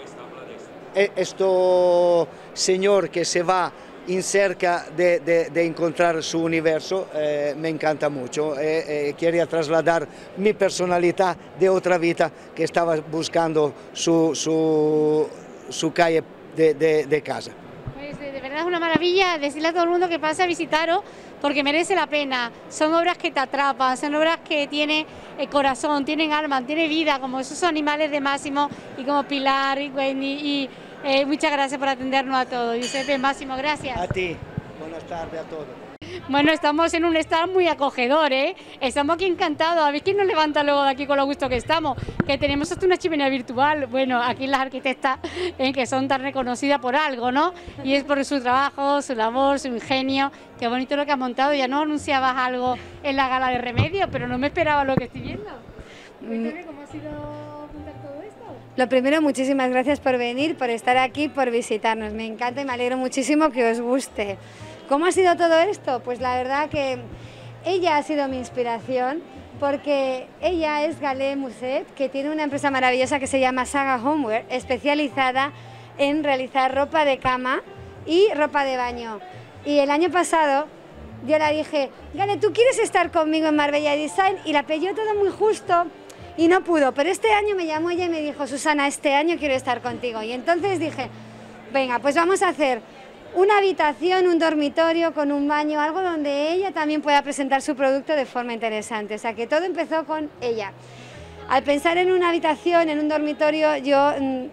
esto señor que se va en cerca de, de, de encontrar su universo, eh, me encanta mucho. Eh, eh, quería trasladar mi personalidad de otra vida que estaba buscando su, su, su calle de, de, de casa. Pues de verdad es una maravilla decirle a todo el mundo que pase a visitaros porque merece la pena. Son obras que te atrapan, son obras que tienen el corazón, tienen alma, tienen vida, como esos animales de Máximo y como Pilar y Wendy. Y, Eh, muchas gracias por atendernos a todos. Giuseppe, Máximo, gracias. A ti, buenas tardes a todos. Bueno, estamos en un stand muy acogedor, ¿eh? Estamos aquí encantados. A ver quién nos levanta luego de aquí con lo gusto que estamos. Que tenemos hasta una chimenea virtual. Bueno, aquí las arquitectas, ¿eh? Que son tan reconocidas por algo, ¿no? Y es por su trabajo, su labor, su ingenio. Qué bonito lo que has montado. Ya no anunciabas algo en la gala de Remedios, pero no me esperaba lo que estoy viendo. Cuéntame cómo ha sido juntar todo esto. Lo primero, muchísimas gracias por venir, por estar aquí, por visitarnos. Me encanta y me alegro muchísimo que os guste. ¿Cómo ha sido todo esto? Pues la verdad que ella ha sido mi inspiración, porque ella es Galé Musset, que tiene una empresa maravillosa que se llama Saga Homeware, especializada en realizar ropa de cama y ropa de baño. Y el año pasado yo le dije, Galé, ¿tú quieres estar conmigo en Marbella Design? Y la pilló todo muy justo. Y no pudo, pero este año me llamó ella y me dijo, Susana, este año quiero estar contigo. Y entonces dije, venga, pues vamos a hacer una habitación, un dormitorio con un baño, algo donde ella también pueda presentar su producto de forma interesante. O sea, que todo empezó con ella. Al pensar en una habitación, en un dormitorio, yo mmm,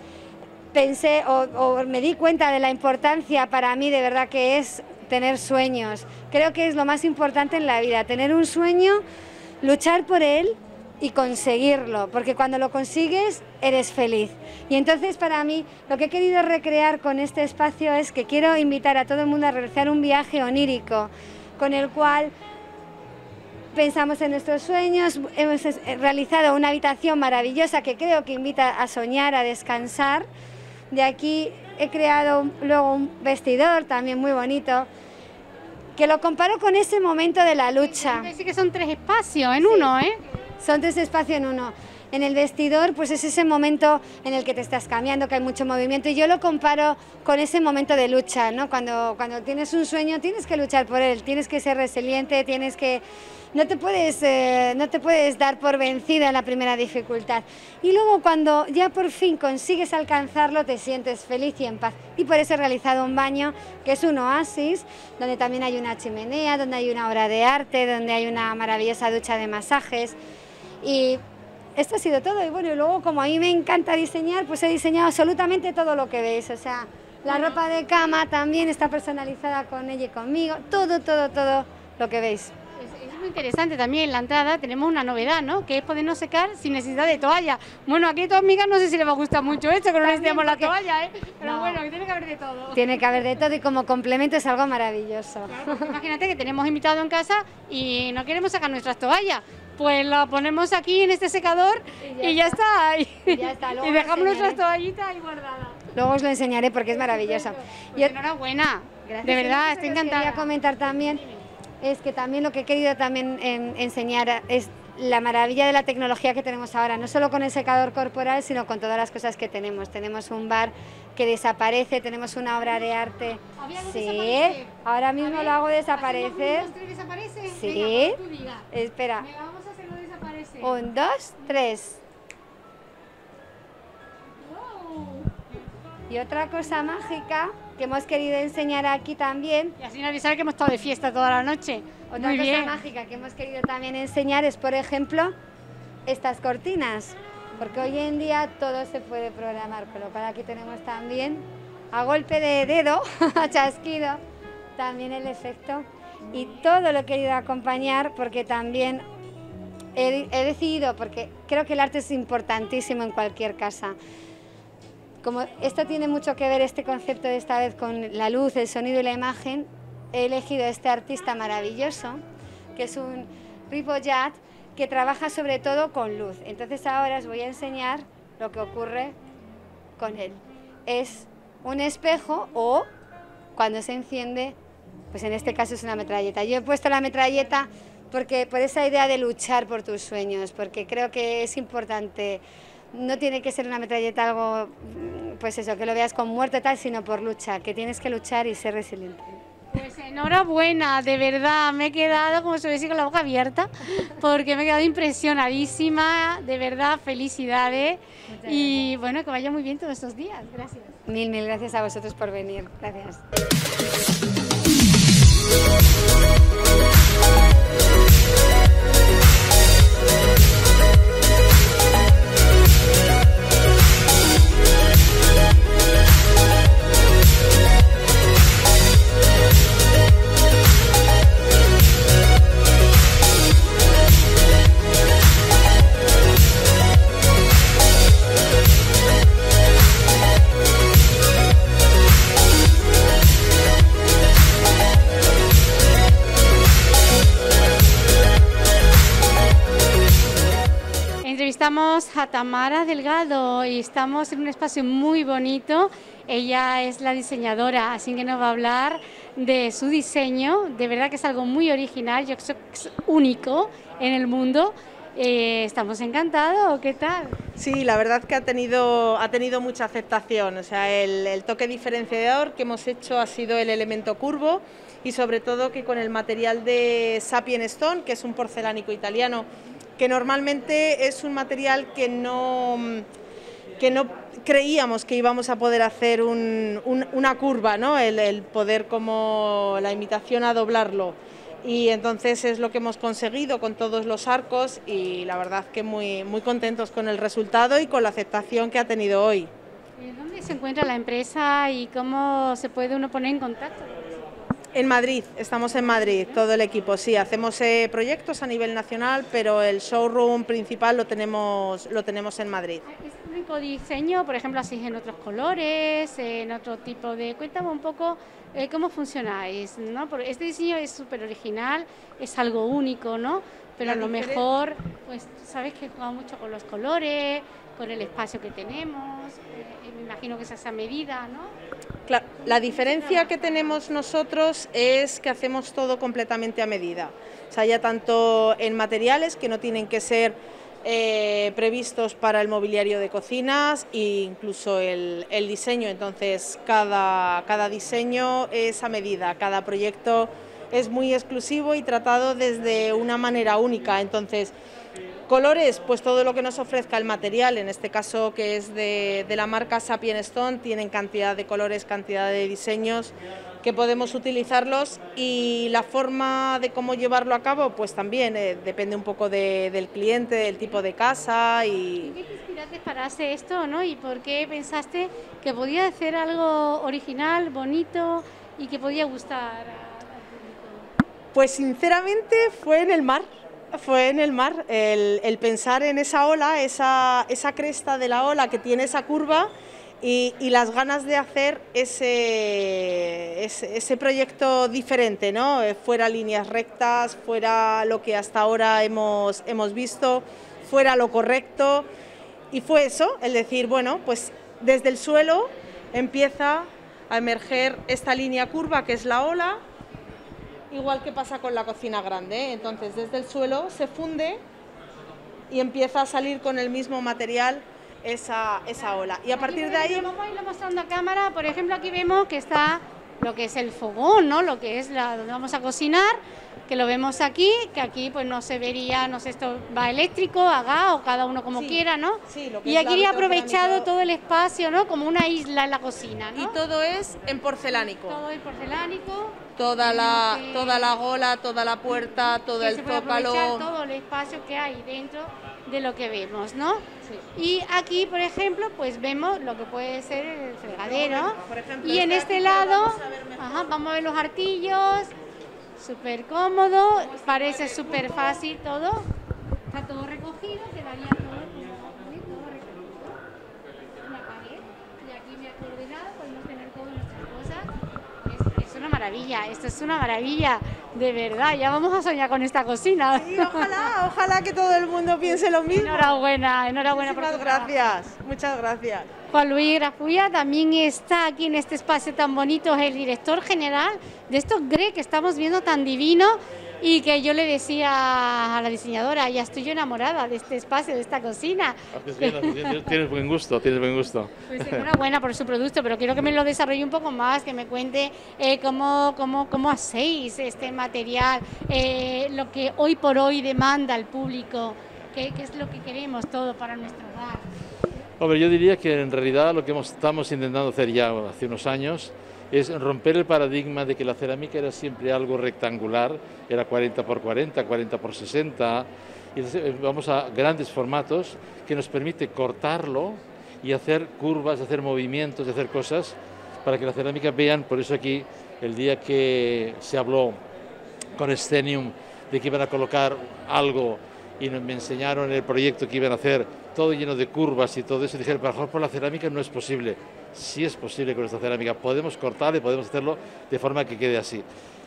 pensé o, o me di cuenta de la importancia para mí de verdad que es tener sueños. Creo que es lo más importante en la vida, tener un sueño, luchar por él, y conseguirlo, porque cuando lo consigues eres feliz. Y entonces para mí lo que he querido recrear con este espacio es que quiero invitar a todo el mundo a realizar un viaje onírico con el cual pensamos en nuestros sueños. Hemos realizado una habitación maravillosa que creo que invita a soñar, a descansar. De aquí he creado luego un vestidor también muy bonito, que lo comparo con ese momento de la lucha. Sí que son tres espacios en uno, ¿eh? Son tres espacios en uno. En el vestidor, pues es ese momento en el que te estás cambiando, que hay mucho movimiento, y yo lo comparo con ese momento de lucha, ¿no? Cuando, cuando tienes un sueño tienes que luchar por él, tienes que ser resiliente, tienes que... No te puedes, eh, no te puedes dar por vencida en la primera dificultad. Y luego cuando ya por fin consigues alcanzarlo, te sientes feliz y en paz. Y por eso he realizado un baño que es un oasis, donde también hay una chimenea, donde hay una obra de arte, donde hay una maravillosa ducha de masajes. Y esto ha sido todo. Y bueno, y luego como a mí me encanta diseñar, pues he diseñado absolutamente todo lo que veis. O sea, la ropa de cama también está personalizada con ella y conmigo. Todo, todo, todo lo que veis. Es, es muy interesante también. En la entrada tenemos una novedad, ¿no? Que es podernos secar sin necesidad de toalla. Bueno, aquí a tu amiga no sé si le va a gustar mucho esto, que no necesitamos la toalla, ¿eh? Pero no. Bueno, que tiene que haber de todo. Tiene que haber de todo y como complemento es algo maravilloso. Claro, imagínate que tenemos invitado en casa y no queremos sacar nuestras toallas. Pues la ponemos aquí en este secador y ya, y ya está. está. Y, ya está. Y dejamos nuestras toallitas ahí guardadas. Luego os lo enseñaré porque es maravilloso. Pues y enhorabuena. Gracias. De verdad, estoy encantada. Quería comentar también es que también lo que he querido también en, enseñar es la maravilla de la tecnología que tenemos ahora, no solo con el secador corporal, sino con todas las cosas que tenemos. Tenemos un bar que desaparece, tenemos una obra de arte. Sí, ahora mismo lo hago desaparecer. ¿Desaparece? Sí, venga, pues tú diga. espera. Venga, vamos a hacerlo desaparecer. Un, dos, tres. Y otra cosa mágica que hemos querido enseñar aquí también. Y así nadie sabe que hemos estado de fiesta toda la noche. Otra Muy cosa bien. mágica que hemos querido también enseñar es, por ejemplo, estas cortinas. Porque hoy en día todo se puede programar, con lo cual aquí tenemos también, a golpe de dedo, a chasquido, también el efecto. Y todo lo he querido acompañar porque también he, he decidido, porque creo que el arte es importantísimo en cualquier casa. Como esto tiene mucho que ver, este concepto de esta vez, con la luz, el sonido y la imagen, he elegido a este artista maravilloso, que es un Ripollet, que trabaja sobre todo con luz. Entonces ahora os voy a enseñar lo que ocurre con él. Es un espejo o, cuando se enciende, pues en este caso es una metralleta. Yo he puesto la metralleta porque por esa idea de luchar por tus sueños, porque creo que es importante. No tiene que ser una metralleta algo, pues eso, que lo veas con muerte y tal, sino por lucha, que tienes que luchar y ser resiliente. Pues enhorabuena, de verdad, me he quedado, como se ve, con la boca abierta, porque me he quedado impresionadísima, de verdad, felicidades. Y bueno, que vaya muy bien todos estos días, gracias. Mil, mil gracias a vosotros por venir, gracias. Entrevistamos a Tamara Delgado y estamos en un espacio muy bonito. Ella es la diseñadora, así que nos va a hablar de su diseño. De verdad que es algo muy original, yo creo que es único en el mundo. Eh, ¿Estamos encantados? ¿Qué tal? Sí, la verdad que ha tenido, ha tenido mucha aceptación. O sea, el, el toque diferenciador que hemos hecho ha sido el elemento curvo y sobre todo que con el material de Sapien Stone, que es un porcelánico italiano, que normalmente es un material que no, que no creíamos que íbamos a poder hacer un, un, una curva, ¿no? El, el poder como la imitación a doblarlo. Y entonces es lo que hemos conseguido con todos los arcos y la verdad que muy, muy contentos con el resultado y con la aceptación que ha tenido hoy. ¿Dónde se encuentra la empresa y cómo se puede uno poner en contacto? En Madrid, estamos en Madrid, todo el equipo, sí, hacemos eh, proyectos a nivel nacional, pero el showroom principal lo tenemos, lo tenemos en Madrid. ¿Es un único diseño, por ejemplo, así en otros colores, en otro tipo de...? Cuéntame un poco eh, cómo funcionáis, ¿no? Porque este diseño es súper original, es algo único, ¿no? Pero a lo mejor, pues, sabes que juega mucho con los colores, con el espacio que tenemos, eh, me imagino que es a esa medida, ¿no? Claro, la diferencia que tenemos nosotros es que hacemos todo completamente a medida, o sea, ya tanto en materiales que no tienen que ser eh, previstos para el mobiliario de cocinas e incluso el, el diseño, entonces cada, cada diseño es a medida, cada proyecto es muy exclusivo y tratado desde una manera única, entonces colores, pues todo lo que nos ofrezca el material, en este caso que es de, de la marca Sapien Stone, tienen cantidad de colores, cantidad de diseños que podemos utilizarlos y la forma de cómo llevarlo a cabo, pues también eh, depende un poco de, del cliente, del tipo de casa. Y... ¿Y qué te inspiraste para hacer esto, no? ¿Y por qué pensaste que podía hacer algo original, bonito y que podía gustar al público? Pues sinceramente fue en el mar. Fue en el mar, el, el pensar en esa ola, esa, esa cresta de la ola que tiene esa curva y, y las ganas de hacer ese, ese, ese proyecto diferente, ¿no? Fuera líneas rectas, fuera lo que hasta ahora hemos, hemos visto, fuera lo correcto. Y fue eso, el decir, bueno, pues desde el suelo empieza a emerger esta línea curva que es la ola, igual que pasa con la cocina grande, ¿eh? Entonces desde el suelo se funde y empieza a salir con el mismo material esa, esa ola. Y a partir de ahí... Vamos a irlo mostrando a cámara. Por ejemplo, aquí vemos que está lo que es el fogón, ¿no? Lo que es la, donde vamos a cocinar, que lo vemos aquí, que aquí pues no se vería, no sé, esto va eléctrico, a gas o cada uno como sí, quiera, ¿no? Sí, lo que y es aquí he aprovechado cerámico. todo el espacio, ¿no? Como una isla en la cocina, ¿no? Y todo es en porcelánico. Todo en porcelánico. Toda la, que... toda la gola, toda la puerta, todo el se puede zócalo. aprovechar todo el espacio que hay dentro de lo que vemos, ¿no? Sí. Y aquí, por ejemplo, pues vemos lo que puede ser el fregadero. Por ejemplo, y en este lado, vamos a, ajá, vamos a ver los artillos, súper cómodo, parece súper fácil todo. Está todo recogido, quedaría todo, todo recogido. Una pared, y aquí me ha coordinado, podemos tener todas nuestras cosas. Es, es una maravilla, esto es una maravilla. De verdad, ya vamos a soñar con esta cocina. Sí, ojalá, ojalá que todo el mundo piense lo mismo. Enhorabuena, enhorabuena. Muchas gracias, muchas gracias. Juan Luis Grafulla también está aquí en este espacio tan bonito, es el director general de estos Grec que estamos viendo tan divino y que yo le decía a la diseñadora, ya estoy yo enamorada de este espacio, de esta cocina. Haces bien, haces bien, tienes buen gusto, tienes buen gusto. Pues enhorabuena por su producto, pero quiero que me lo desarrolle un poco más, que me cuente eh, cómo, cómo, cómo hacéis este material, eh, lo que hoy por hoy demanda el público, qué, qué es lo que queremos todo para nuestro hogar. Hombre, yo diría que en realidad lo que hemos, estamos intentando hacer ya hace unos años es romper el paradigma de que la cerámica era siempre algo rectangular, era cuarenta por cuarenta, cuarenta por sesenta, y entonces vamos a grandes formatos que nos permite cortarlo y hacer curvas, hacer movimientos, hacer cosas para que la cerámica vean. Por eso aquí, el día que se habló con Stenium de que iban a colocar algo y me enseñaron el proyecto que iban a hacer, todo lleno de curvas y todo eso, y dijeron, mejor por la cerámica no es posible. Sí es posible con esta cerámica, podemos cortar y podemos hacerlo de forma que quede así.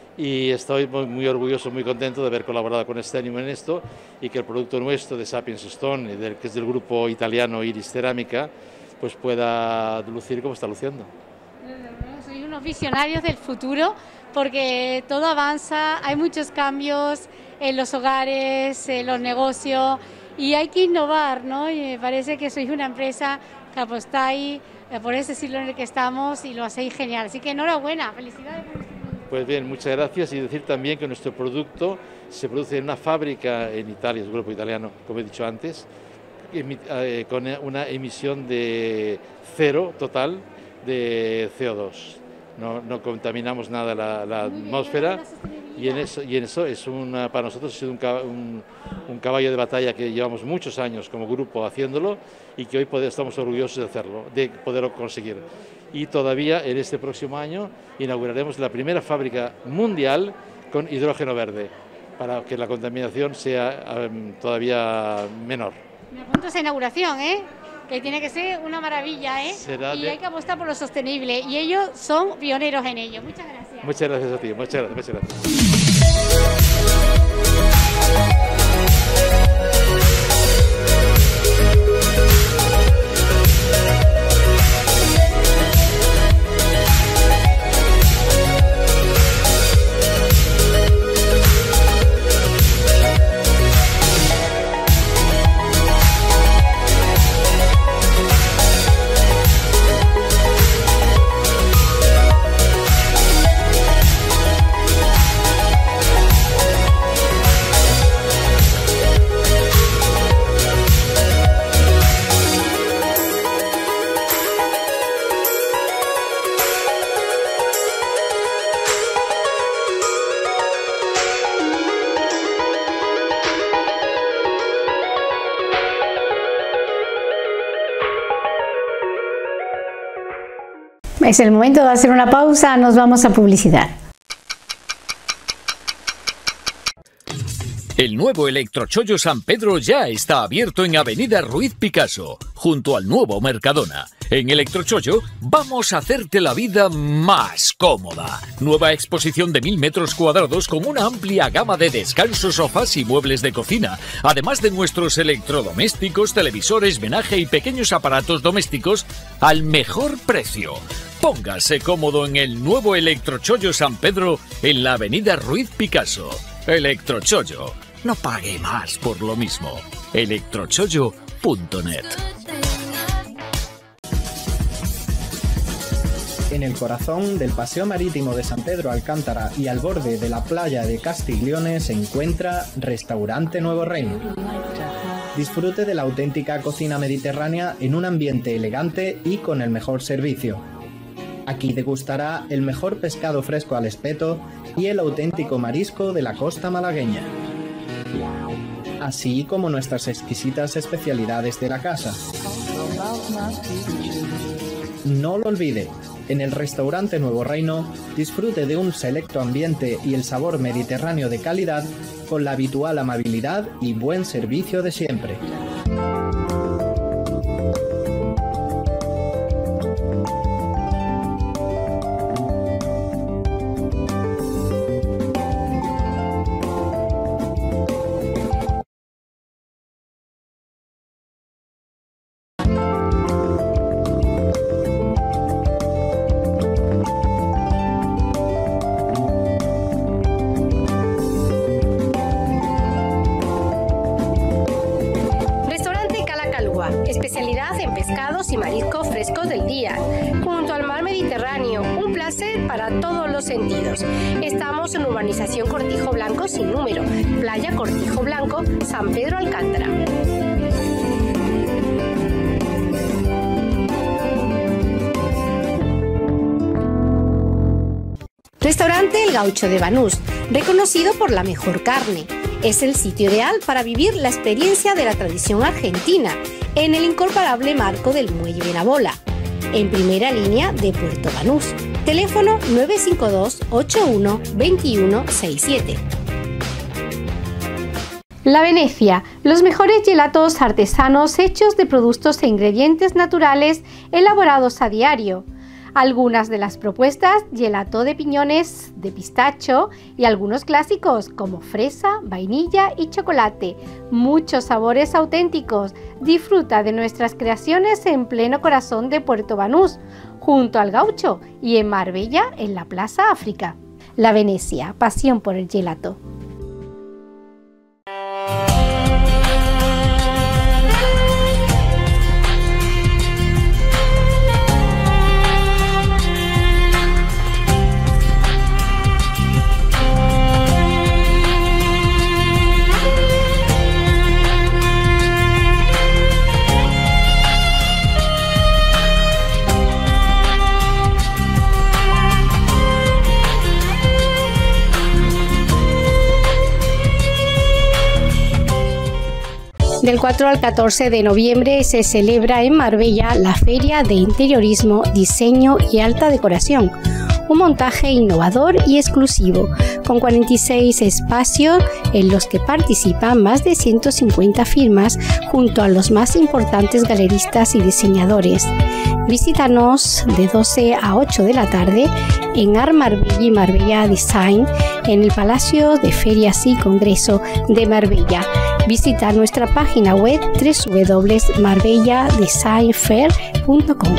Y estoy muy, muy orgulloso, muy contento de haber colaborado con Stenium en esto y que el producto nuestro de Sapiens Stone, del, que es del grupo italiano Iris Cerámica, pues pueda lucir como está luciendo. Sois unos visionarios del futuro porque todo avanza, hay muchos cambios en los hogares, en los negocios y hay que innovar, ¿no? Y me parece que sois una empresa que apostáis por ese siglo en el que estamos y lo hacéis genial. Así que enhorabuena, felicidades por este producto. Pues bien, muchas gracias y decir también que nuestro producto se produce en una fábrica en Italia, es un grupo italiano, como he dicho antes, con una emisión de cero total de C O dos. No, no contaminamos nada la, la atmósfera y en eso, y en eso es una, para nosotros ha sido un, un, un caballo de batalla que llevamos muchos años como grupo haciéndolo y que hoy poder, estamos orgullosos de hacerlo, de poderlo conseguir. Y todavía en este próximo año inauguraremos la primera fábrica mundial con hidrógeno verde para que la contaminación sea um, todavía menor. Me apunto a esa inauguración, ¿eh? Que tiene que ser una maravilla, ¿eh? Será y de... hay que apostar por lo sostenible y ellos son pioneros en ello. Muchas gracias. Muchas gracias a ti, muchas gracias, muchas gracias. Es el momento de hacer una pausa, nos vamos a publicidad. El nuevo Electrochollo San Pedro ya está abierto en Avenida Ruiz Picasso, junto al nuevo Mercadona. En Electrochollo vamos a hacerte la vida más cómoda. Nueva exposición de mil metros cuadrados con una amplia gama de descansos, sofás y muebles de cocina, además de nuestros electrodomésticos, televisores, menaje y pequeños aparatos domésticos al mejor precio. Póngase cómodo en el nuevo Electrochollo San Pedro en la Avenida Ruiz Picasso. Electrochollo, no pague más por lo mismo. electrochollo punto net. En el corazón del Paseo Marítimo de San Pedro Alcántara y al borde de la playa de Castiglione se encuentra Restaurante Nuevo Reino. Disfrute de la auténtica cocina mediterránea en un ambiente elegante y con el mejor servicio. Aquí degustará el mejor pescado fresco al espeto y el auténtico marisco de la costa malagueña, así como nuestras exquisitas especialidades de la casa. No lo olvide, en el Restaurante Nuevo Reino disfrute de un selecto ambiente y el sabor mediterráneo de calidad con la habitual amabilidad y buen servicio de siempre. Especialidad en pescados y mariscos frescos del día, junto al mar Mediterráneo, un placer para todos los sentidos. Estamos en urbanización Cortijo Blanco sin número, playa Cortijo Blanco, San Pedro Alcántara. Restaurante El Gaucho de Banús, reconocido por la mejor carne. Es el sitio ideal para vivir la experiencia de la tradición argentina en el incomparable marco del Muelle Benabola, en primera línea de Puerto Banús. Teléfono nueve cinco dos, ocho uno, dos uno seis siete. La Venecia, los mejores gelatos artesanos hechos de productos e ingredientes naturales elaborados a diario. Algunas de las propuestas: gelato de piñones, de pistacho y algunos clásicos como fresa, vainilla y chocolate. Muchos sabores auténticos. Disfruta de nuestras creaciones en pleno corazón de Puerto Banús, junto al Gaucho, y en Marbella, en la Plaza África. La Venecia, pasión por el gelato. Del cuatro al catorce de noviembre se celebra en Marbella la Feria de Interiorismo, Diseño y Alta Decoración, un montaje innovador y exclusivo, con cuarenta y seis espacios en los que participan más de ciento cincuenta firmas junto a los más importantes galeristas y diseñadores. Visítanos de doce a ocho de la tarde en Art Marbella y Marbella Design en el Palacio de Ferias y Congreso de Marbella. Visita nuestra página web doble u doble u doble u punto marbella design fair punto com.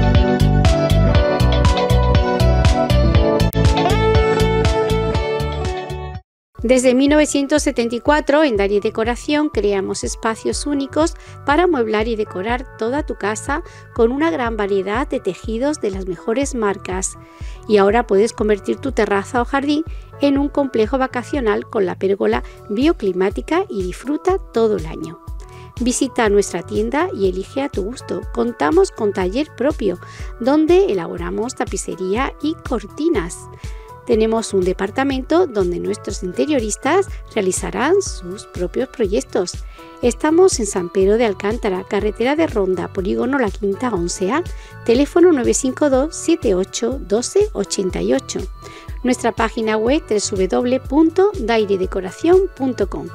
Desde mil novecientos setenta y cuatro, en Dali Decoración creamos espacios únicos para amueblar y decorar toda tu casa con una gran variedad de tejidos de las mejores marcas. Y ahora puedes convertir tu terraza o jardín en un complejo vacacional con la pérgola bioclimática y disfruta todo el año. Visita nuestra tienda y elige a tu gusto. Contamos con taller propio, donde elaboramos tapicería y cortinas. Tenemos un departamento donde nuestros interioristas realizarán sus propios proyectos. Estamos en San Pedro de Alcántara, carretera de Ronda, polígono La Quinta once A, teléfono nueve cinco dos, siete ocho, uno dos ocho ocho. Nuestra página web doble u doble u doble u punto daire decoración punto com.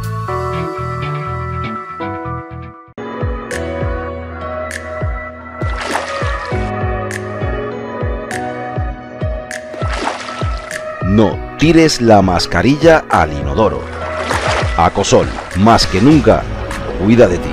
No tires la mascarilla al inodoro. Acosol, más que nunca, cuida de ti.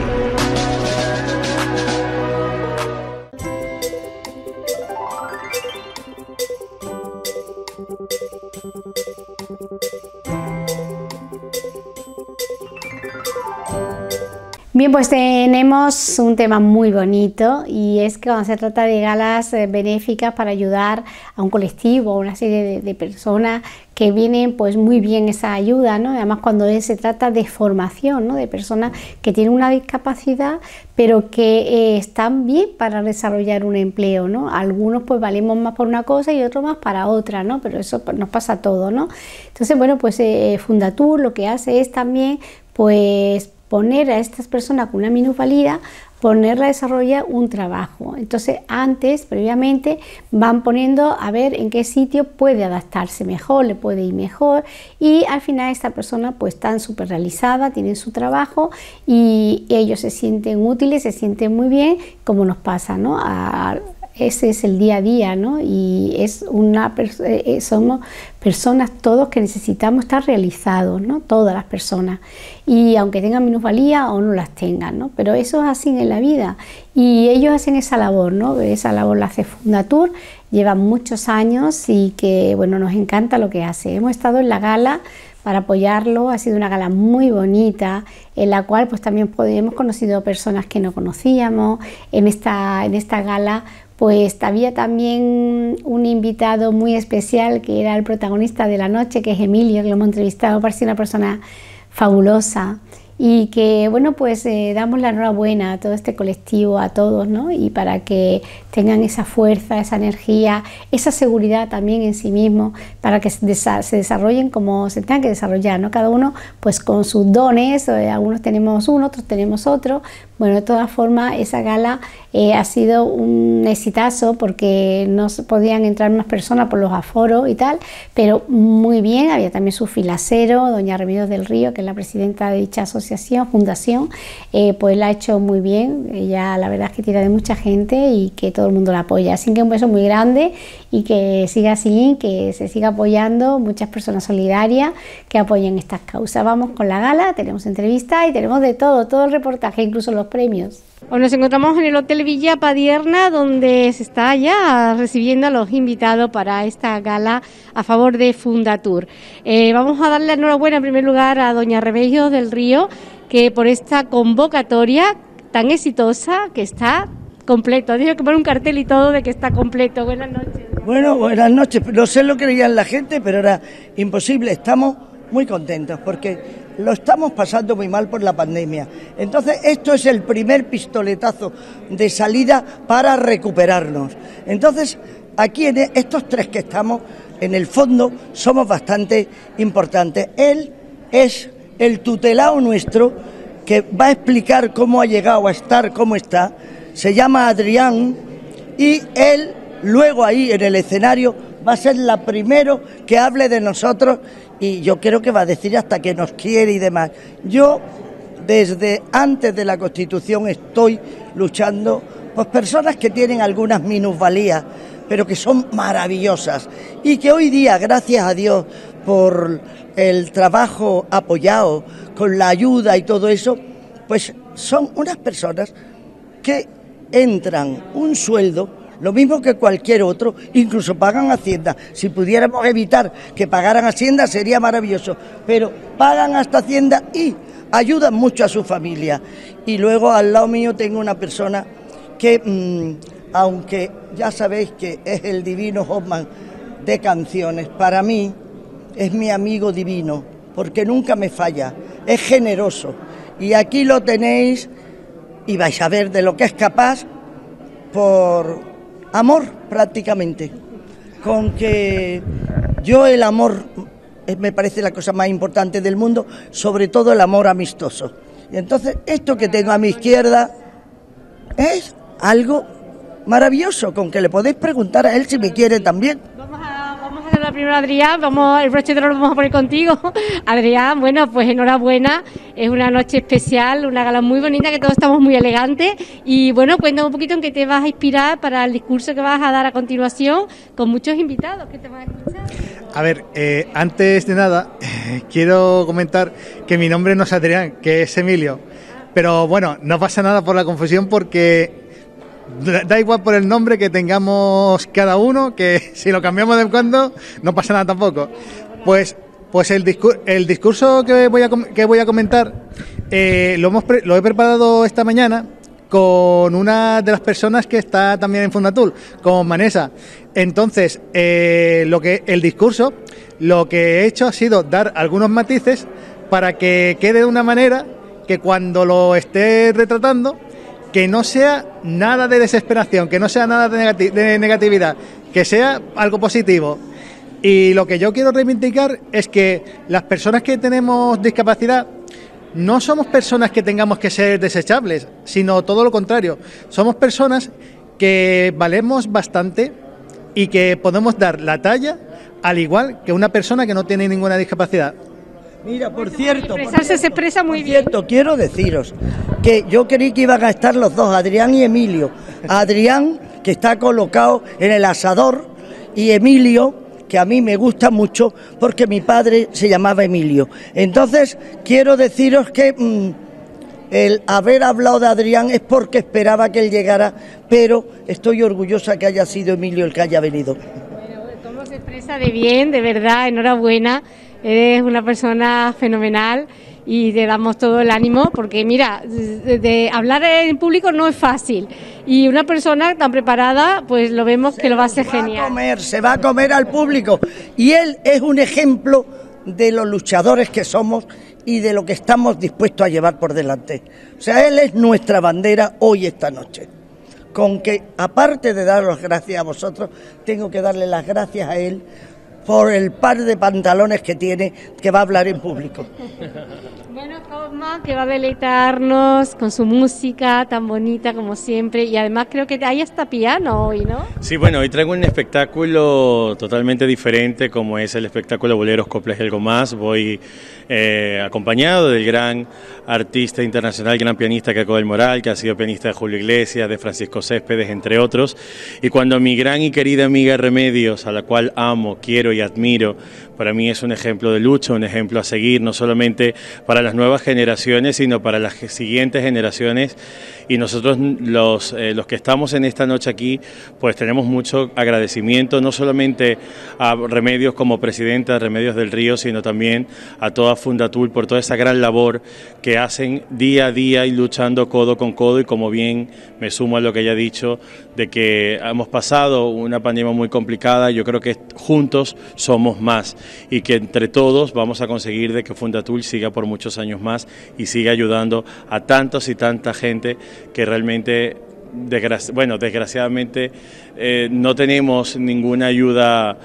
Bien, pues tenemos un tema muy bonito y es que cuando se trata de galas eh, benéficas para ayudar a un colectivo, a una serie de, de personas que vienen pues muy bien esa ayuda, ¿no? Además cuando se trata de formación, ¿no? De personas que tienen una discapacidad pero que eh, están bien para desarrollar un empleo, ¿no? Algunos pues valemos más por una cosa y otros más para otra, ¿no? Pero eso nos pasa a todos, ¿no? Entonces bueno, pues eh, Fundatur lo que hace es también pues poner a estas personas con una minusvalía, ponerla a desarrollar un trabajo. Entonces antes, previamente, van poniendo a ver en qué sitio puede adaptarse mejor, le puede ir mejor, y al final esta persona pues están súper realizada, tienen su trabajo y ellos se sienten útiles, se sienten muy bien, como nos pasa, ¿no? A, ese es el día a día, ¿no? Y es una eh, somos personas todos que necesitamos estar realizados, ¿no? Todas las personas, y aunque tengan minusvalía o no las tengan, ¿no? Pero eso es así en la vida y ellos hacen esa labor, ¿no? Esa labor la hace Fundatur, lleva muchos años y que bueno, nos encanta lo que hace. Hemos estado en la gala para apoyarlo, ha sido una gala muy bonita, en la cual pues también hemos conocido personas que no conocíamos. En esta, en esta gala pues había también un invitado muy especial que era el protagonista de la noche, que es Emilio, que lo hemos entrevistado, parece una persona fabulosa. Y que bueno, pues eh, damos la enhorabuena a todo este colectivo, a todos, ¿no? Y para que tengan esa fuerza, esa energía, esa seguridad también en sí mismos, para que se, desa se desarrollen como se tengan que desarrollar, ¿no? Cada uno pues con sus dones, eh, algunos tenemos uno, otros tenemos otro. Bueno, de todas formas esa gala eh, ha sido un exitazo porque no podían entrar más personas por los aforos y tal, pero muy bien. Había también su filacero, doña Remedios del Río, que es la presidenta de dicha asociación, fundación, eh, pues la ha hecho muy bien. Ella la verdad es que tira de mucha gente y que todo el mundo la apoya, así que un beso muy grande y que siga así, que se siga apoyando muchas personas solidarias que apoyen estas causas. Vamos con la gala, tenemos entrevistas y tenemos de todo, todo el reportaje, incluso los premios. Hoy nos encontramos en el Hotel Villa Padierna, donde se está ya recibiendo a los invitados para esta gala a favor de Fundatur. Eh, vamos a darle la enhorabuena en primer lugar a doña Remedios del Río, que por esta convocatoria tan exitosa que está completo. Dijo que poner un cartel y todo de que está completo. Buenas noches. Bueno, buenas noches. No sé lo que creían la gente, pero era imposible. Estamos muy contentos porque lo estamos pasando muy mal por la pandemia. Entonces, esto es el primer pistoletazo de salida para recuperarnos. Entonces, aquí en estos tres que estamos, en el fondo, somos bastante importantes. Él es el tutelado nuestro que va a explicar cómo ha llegado a estar, cómo está. Se llama Adrián y él, luego ahí en el escenario, va a ser la primero que hable de nosotros y yo creo que va a decir hasta que nos quiere y demás. Yo, desde antes de la Constitución, estoy luchando por personas que tienen algunas minusvalías, pero que son maravillosas y que hoy día, gracias a Dios, por el trabajo apoyado, con la ayuda y todo eso, pues son unas personas que entran un sueldo, lo mismo que cualquier otro, incluso pagan Hacienda. Si pudiéramos evitar que pagaran Hacienda sería maravilloso, pero pagan hasta Hacienda y ayudan mucho a su familia. Y luego al lado mío tengo una persona que, mmm, aunque ya sabéis que es el divino Hoffman de canciones, para mí es mi amigo divino, porque nunca me falla, es generoso. Y aquí lo tenéis y vais a ver de lo que es capaz por amor prácticamente, con que yo el amor me parece la cosa más importante del mundo, sobre todo el amor amistoso. Y entonces esto que tengo a mi izquierda es algo maravilloso, con que le podéis preguntar a él si me quiere también. Vamos a, vamos a hacer la primera, Adrián, vamos, el broche de oro lo vamos a poner contigo. Adrián, bueno, pues enhorabuena, es una noche especial, una gala muy bonita, que todos estamos muy elegantes y bueno, cuéntame un poquito en qué te vas a inspirar para el discurso que vas a dar a continuación con muchos invitados que te van a escuchar. A ver, eh, antes de nada, eh, quiero comentar que mi nombre no es Adrián, que es Emilio, pero bueno, no pasa nada por la confusión porque da igual por el nombre que tengamos cada uno, que si lo cambiamos de cuando no pasa nada tampoco. Pues Pues el, discur el discurso que voy a, que voy a comentar eh, lo, hemos lo he preparado esta mañana con una de las personas que está también en Fundatul, con Manesa. Entonces, eh, lo que el discurso, lo que he hecho ha sido dar algunos matices para que quede de una manera que cuando lo esté retratando, que no sea nada de desesperación, que no sea nada de, negati de negatividad, que sea algo positivo. Y lo que yo quiero reivindicar es que las personas que tenemos discapacidad no somos personas que tengamos que ser desechables, sino todo lo contrario. Somos personas que valemos bastante y que podemos dar la talla al igual que una persona que no tiene ninguna discapacidad. Mira, por cierto, Expresarse por se expresa muy por cierto, bien. quiero deciros que yo creí que iban a estar los dos, Adrián y Emilio. Adrián, que está colocado en el asador, y Emilio, que a mí me gusta mucho porque mi padre se llamaba Emilio. Entonces, quiero deciros que mmm, el haber hablado de Adrián es porque esperaba que él llegara, pero estoy orgullosa que haya sido Emilio el que haya venido. Bueno, cómo se expresa de bien, de verdad, enhorabuena. Eres una persona fenomenal y te damos todo el ánimo porque mira, de, de hablar en público no es fácil y una persona tan preparada pues lo vemos que lo va a hacer genial. Se va a comer, se va a comer al público y él es un ejemplo de los luchadores que somos y de lo que estamos dispuestos a llevar por delante. O sea, él es nuestra bandera hoy esta noche. Con que aparte de dar las gracias a vosotros, tengo que darle las gracias a él por el par de pantalones que tiene, que va a hablar en público. Bueno, Cosma, que va a deleitarnos con su música tan bonita como siempre, y además creo que hay hasta piano hoy, ¿no? Sí, bueno, hoy traigo un espectáculo totalmente diferente, como es el espectáculo Boleros, Coplas y algo más. Voy eh, acompañado del gran artista internacional, gran pianista Caco del Moral, que ha sido pianista de Julio Iglesias, de Francisco Céspedes, entre otros. Y cuando mi gran y querida amiga Remedios, a la cual amo, quiero y admiro, para mí es un ejemplo de lucha, un ejemplo a seguir, no solamente para las nuevas generaciones, sino para las siguientes generaciones. Y nosotros los, eh, los que estamos en esta noche aquí, pues tenemos mucho agradecimiento, no solamente a Remedios como presidenta de Remedios del Río, sino también a toda Fundatul por toda esa gran labor que hacen día a día y luchando codo con codo. Y como bien me sumo a lo que ella ha dicho, de que hemos pasado una pandemia muy complicada, yo creo que juntos somos más y que entre todos vamos a conseguir de que Fundatul siga por muchos años más y siga ayudando a tantos y tanta gente que realmente, desgraci bueno, desgraciadamente eh, no tenemos ninguna ayuda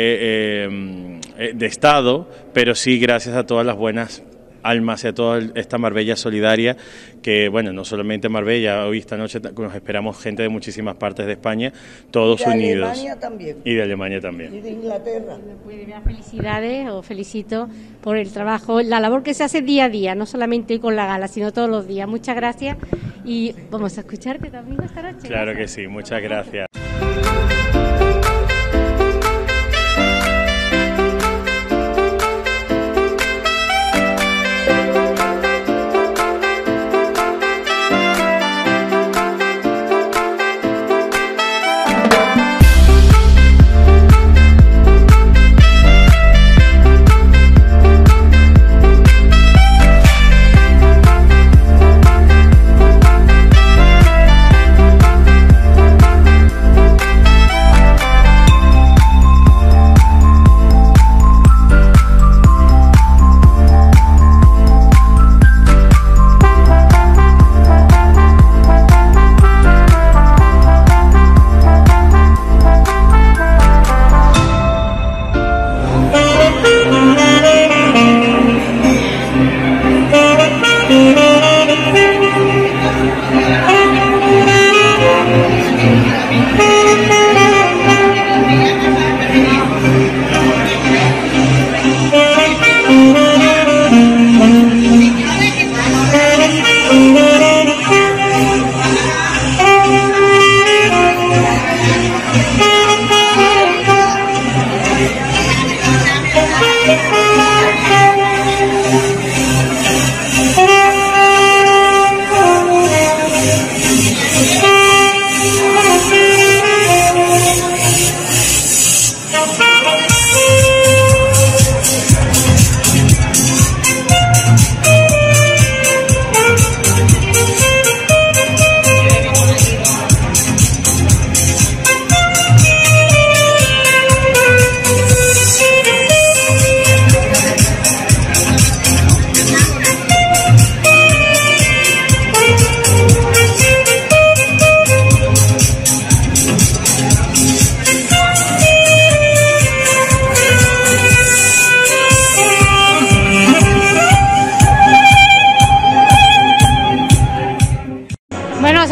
eh, eh, de Estado, pero sí gracias a todas las buenas almas y a toda esta Marbella solidaria, que bueno, no solamente Marbella, hoy esta noche nos esperamos gente de muchísimas partes de España, todos y de unidos. Alemania también. Y de Alemania también. Y de Inglaterra. Felicidades, os felicito por el trabajo, la labor que se hace día a día, no solamente con la gala, sino todos los días. Muchas gracias y vamos a escucharte también esta noche. Claro que sí, muchas gracias.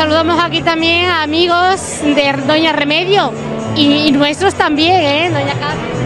saludamos aquí también a amigos de Doña Remedio y, y nuestros también, ¿eh? Doña Carmen.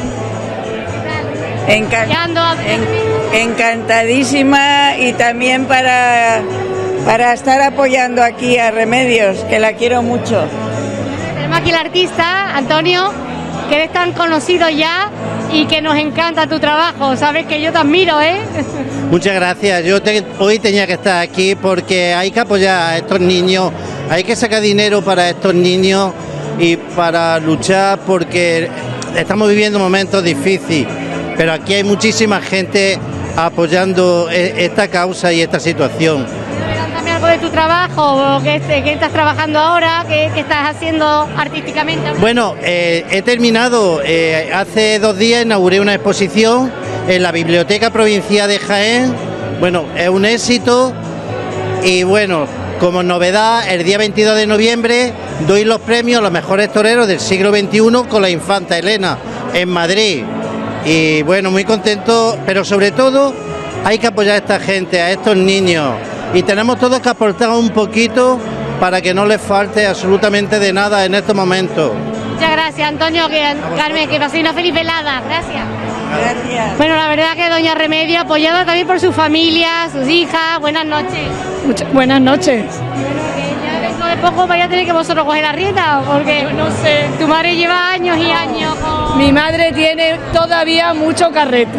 Encan en encantadísima y también para, para estar apoyando aquí a Remedios, que la quiero mucho. Tenemos aquí el artista, Antonio, que eres tan conocido ya y que nos encanta tu trabajo, sabes que yo te admiro, ¿eh? Muchas gracias, yo te, hoy tenía que estar aquí porque hay que apoyar a estos niños, hay que sacar dinero para estos niños y para luchar porque estamos viviendo momentos difíciles. Pero aquí hay muchísima gente apoyando esta causa y esta situación. Cuéntame algo de tu trabajo, ¿qué, qué estás trabajando ahora? ¿Qué, qué estás haciendo artísticamente? Bueno, eh, he terminado, eh, hace dos días inauguré una exposición en la Biblioteca Provincial de Jaén. Bueno, es un éxito y bueno, como novedad, el día veintidós de noviembre doy los premios a los mejores toreros del siglo veintiuno con la infanta Elena en Madrid. Y bueno, muy contento, pero sobre todo hay que apoyar a esta gente, a estos niños, y tenemos todos que aportar un poquito para que no les falte absolutamente de nada en estos momentos. Muchas gracias, Antonio, que, Carmen, que paséis una feliz velada. Gracias. Gracias. Bueno, la verdad que Doña Remedio, apoyada también por su familia, sus hijas. Buenas noches. Muchas buenas noches. Dentro de poco vaya a tener que vosotros coger la rienda, porque no sé, tu madre lleva años y años con... Mi madre tiene todavía mucho carrete.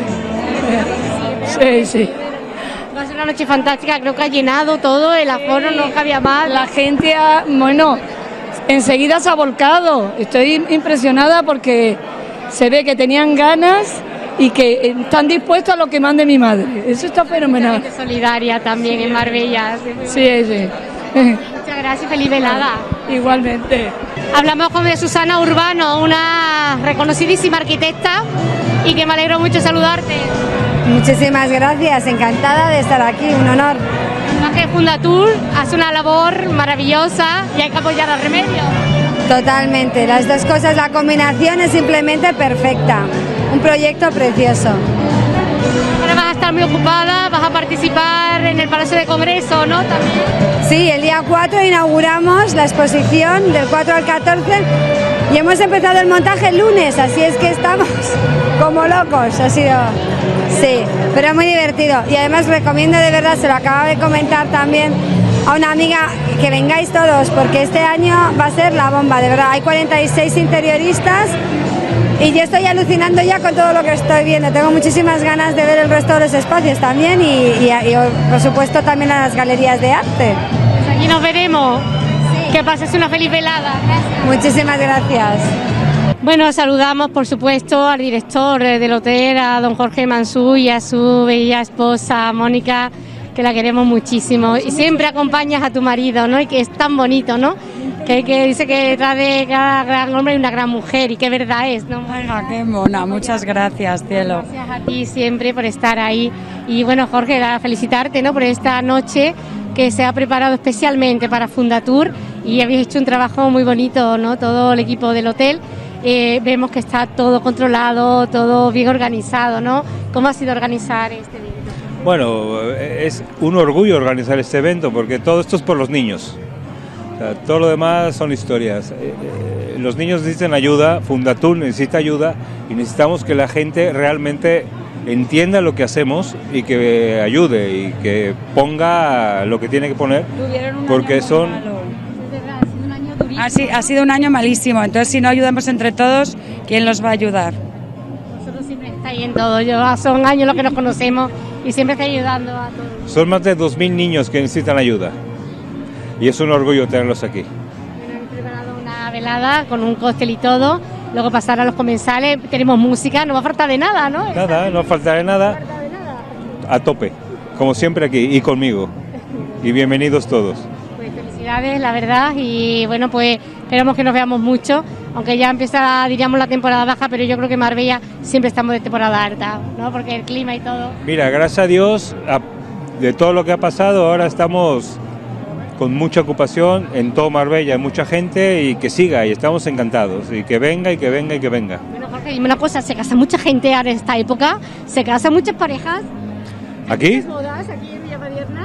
Sí, sí. Va a ser una noche fantástica, creo que ha llenado todo, el aforo no cabía más. La gente ha, bueno, enseguida se ha volcado. Estoy impresionada porque se ve que tenían ganas y que están dispuestos a lo que mande mi madre. Eso está fenomenal. Gente solidaria también en Marbella. Sí, sí. Muchas gracias, feliz velada. Igualmente. Hablamos con Susana Urbano, una reconocidísima arquitecta, y que me alegro mucho saludarte. Muchísimas gracias, encantada de estar aquí, un honor. Que Fundatur hace una labor maravillosa y hay que apoyar a Remedios. Totalmente, las dos cosas, la combinación es simplemente perfecta, un proyecto precioso. Ahora vas a estar muy ocupada, vas a participar en el Palacio de Congreso, ¿no? También. Sí, el día cuatro inauguramos la exposición del cuatro al catorce y hemos empezado el montaje el lunes, así es que estamos como locos, ha sido, sí, pero muy divertido. Y además recomiendo de verdad, se lo acababa de comentar también a una amiga, que vengáis todos, porque este año va a ser la bomba, de verdad, hay cuarenta y seis interioristas. Y yo estoy alucinando ya con todo lo que estoy viendo. Tengo muchísimas ganas de ver el resto de los espacios también y, y, y por supuesto también a las galerías de arte. Pues aquí nos veremos. Sí. Que pases una feliz velada. Gracias. Muchísimas gracias. Bueno, saludamos por supuesto al director del hotel, a don Jorge Mansú, y a su bella esposa Mónica, que la queremos muchísimo. Y siempre acompañas a tu marido, ¿no? Y que es tan bonito, ¿no? Que, que dice que detrás de cada gran hombre hay una gran mujer, y qué verdad es, ¿no? Venga, qué mona, muchas gracias, cielo. Gracias a ti siempre por estar ahí. Y bueno, Jorge, felicitarte, ¿no? Por esta noche que se ha preparado especialmente para Fundatur, y habéis hecho un trabajo muy bonito, ¿no? Todo el equipo del hotel. Eh, vemos que está todo controlado, todo bien organizado, ¿no? ¿Cómo ha sido organizar este evento? Bueno, es un orgullo organizar este evento porque todo esto es por los niños. O sea, todo lo demás son historias. Eh, eh, los niños necesitan ayuda, Fundatur necesita ayuda y necesitamos que la gente realmente entienda lo que hacemos y que ayude y que ponga lo que tiene que poner, porque son... Ha, ha sido un año malísimo, entonces si no ayudamos entre todos, ¿quién los va a ayudar? Vosotros siempre estáis en todo, yo, son años los que nos conocemos y siempre estáis ayudando a todos. Son más de dos mil niños que necesitan ayuda y es un orgullo tenerlos aquí. Bueno, hemos preparado una velada con un cóctel y todo, luego pasar a los comensales, tenemos música, no va a faltar de nada, ¿no? Nada, no falta de nada, a tope, como siempre aquí y conmigo, y bienvenidos todos. Felicidades, la verdad, y bueno, pues esperamos que nos veamos mucho, aunque ya empieza, diríamos, la temporada baja, pero yo creo que Marbella siempre estamos de temporada alta, ¿no? Porque el clima y todo. Mira, gracias a Dios, a, de todo lo que ha pasado, ahora estamos con mucha ocupación en todo Marbella, hay mucha gente y que siga, y estamos encantados, y que venga, y que venga, y que venga. Bueno, Jorge, dime una cosa, ¿se casa mucha gente ahora en esta época? ¿Se casan muchas parejas? ¿Aquí? ¿Muchas bodas aquí en Villapadierna?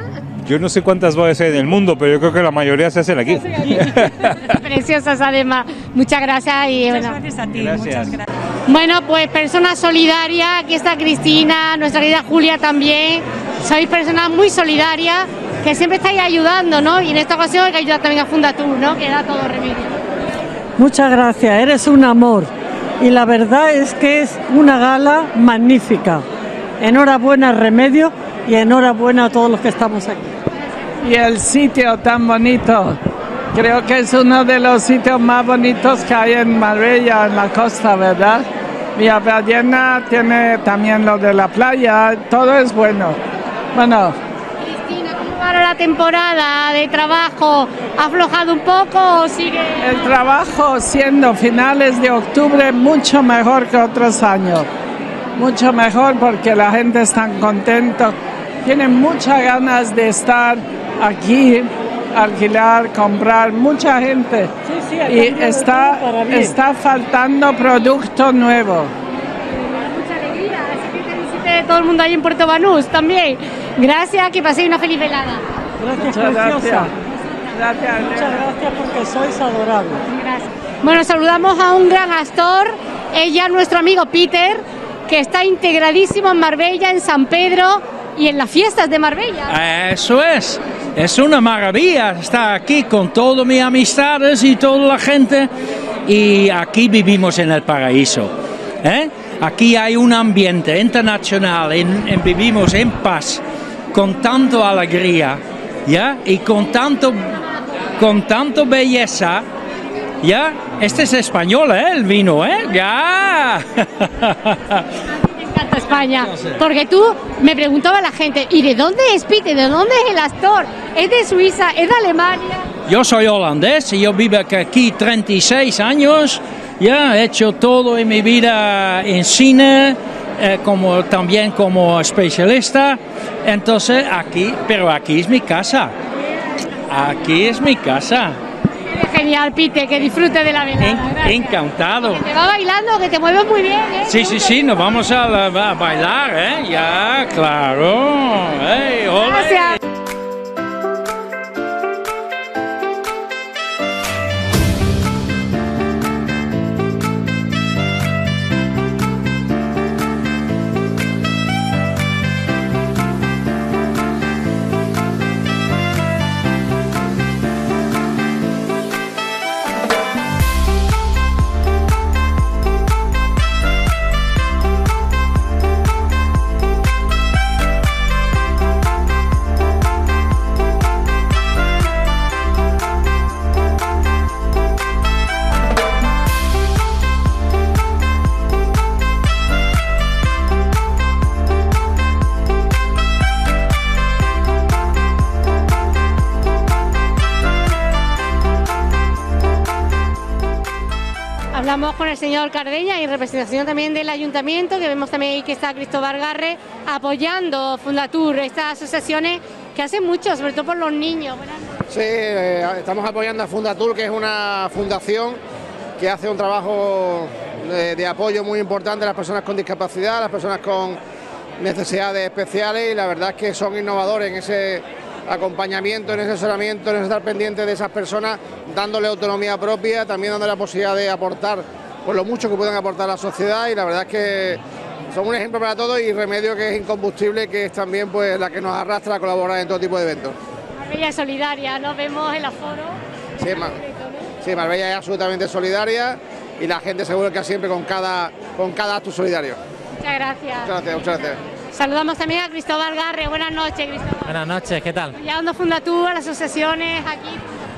Yo no sé cuántas bodas hay en el mundo, pero yo creo que la mayoría se hacen aquí. Preciosas además. Muchas gracias y Muchas bueno. gracias a ti. Gracias. Muchas gracias. Bueno, pues personas solidarias, aquí está Cristina, nuestra querida Julia también. Sois personas muy solidarias que siempre estáis ayudando, ¿no? Y en esta ocasión hay que ayudar también a Fundatur, ¿no? Que da todo remedio. Muchas gracias, eres un amor. Y la verdad es que es una gala magnífica. Enhorabuena Remedio y enhorabuena a todos los que estamos aquí. Y el sitio tan bonito, creo que es uno de los sitios más bonitos que hay en Marbella, en la costa, ¿verdad? Villa Ballena tiene también lo de la playa, todo es bueno. Bueno, Cristina, ¿cómo va la temporada de trabajo? ¿Ha aflojado un poco o sigue? el trabajo siendo finales de octubre mucho mejor que otros años. Mucho mejor porque la gente está contenta, tienen muchas ganas de estar aquí, alquilar, comprar, mucha gente. Sí, sí, y está, está faltando producto nuevo. Mucha alegría, así que te visite todo el mundo ahí en Puerto Banús también. Gracias, que paséis una feliz velada. Gracias, Muchas preciosa. gracias. Gracias. Muchas gracias porque sois adorables. Gracias. Bueno, saludamos a un gran actor, ella, nuestro amigo Peter, que está integradísimo en Marbella, en San Pedro y en las fiestas de Marbella. Eso es, es una maravilla estar aquí con todas mis amistades y toda la gente, y aquí vivimos en el paraíso, ¿eh? Aquí hay un ambiente internacional, en, en, vivimos en paz, con tanto alegría, ¿ya? Y con tanto, con tanto belleza, ¿ya? Este es español, ¿eh? El vino, ¿eh? ¡Ya! Me encanta España, porque tú me preguntaba la gente, ¿y de dónde es Peter? ¿De dónde es el actor? ¿Es de Suiza? ¿Es de Alemania? Yo soy holandés y yo vivo aquí treinta y seis años, ya he hecho todo en mi vida en cine, eh, como, también como especialista, entonces aquí, pero aquí es mi casa, aquí es mi casa. Genial, Peter, que disfrute de la velada. En, encantado. Que te va bailando, que te mueves muy bien, ¿eh? Sí, sí, sí, nos vamos a, la, a bailar, ¿eh? Ya, claro. Hey, ole. Gracias. Hablamos con el señor Cardeña y en representación también del ayuntamiento, que vemos también ahí que está Cristóbal Garre apoyando Fundatur, estas asociaciones que hacen mucho, sobre todo por los niños. Sí, eh, estamos apoyando a Fundatur, que es una fundación que hace un trabajo de, de apoyo muy importante a las personas con discapacidad, a las personas con necesidades especiales, y la verdad es que son innovadores en ese acompañamiento, en ese asesoramiento, en estar pendiente de esas personas, dándole autonomía propia, también dándole la posibilidad de aportar por lo mucho que pueden aportar a la sociedad, y la verdad es que son un ejemplo para todos, y Remedio, que es incombustible, que es también pues la que nos arrastra a colaborar en todo tipo de eventos. Marbella es solidaria, ¿no? Vemos el aforo. Sí, Mar sí, Marbella es absolutamente solidaria, y la gente se vuelca siempre con cada, con cada acto solidario. Muchas gracias. Muchas gracias, muchas gracias. Saludamos también a Cristóbal Garre. Buenas noches, Cristóbal. Buenas noches, ¿qué tal? Apoyando Fundatur, a las asociaciones aquí.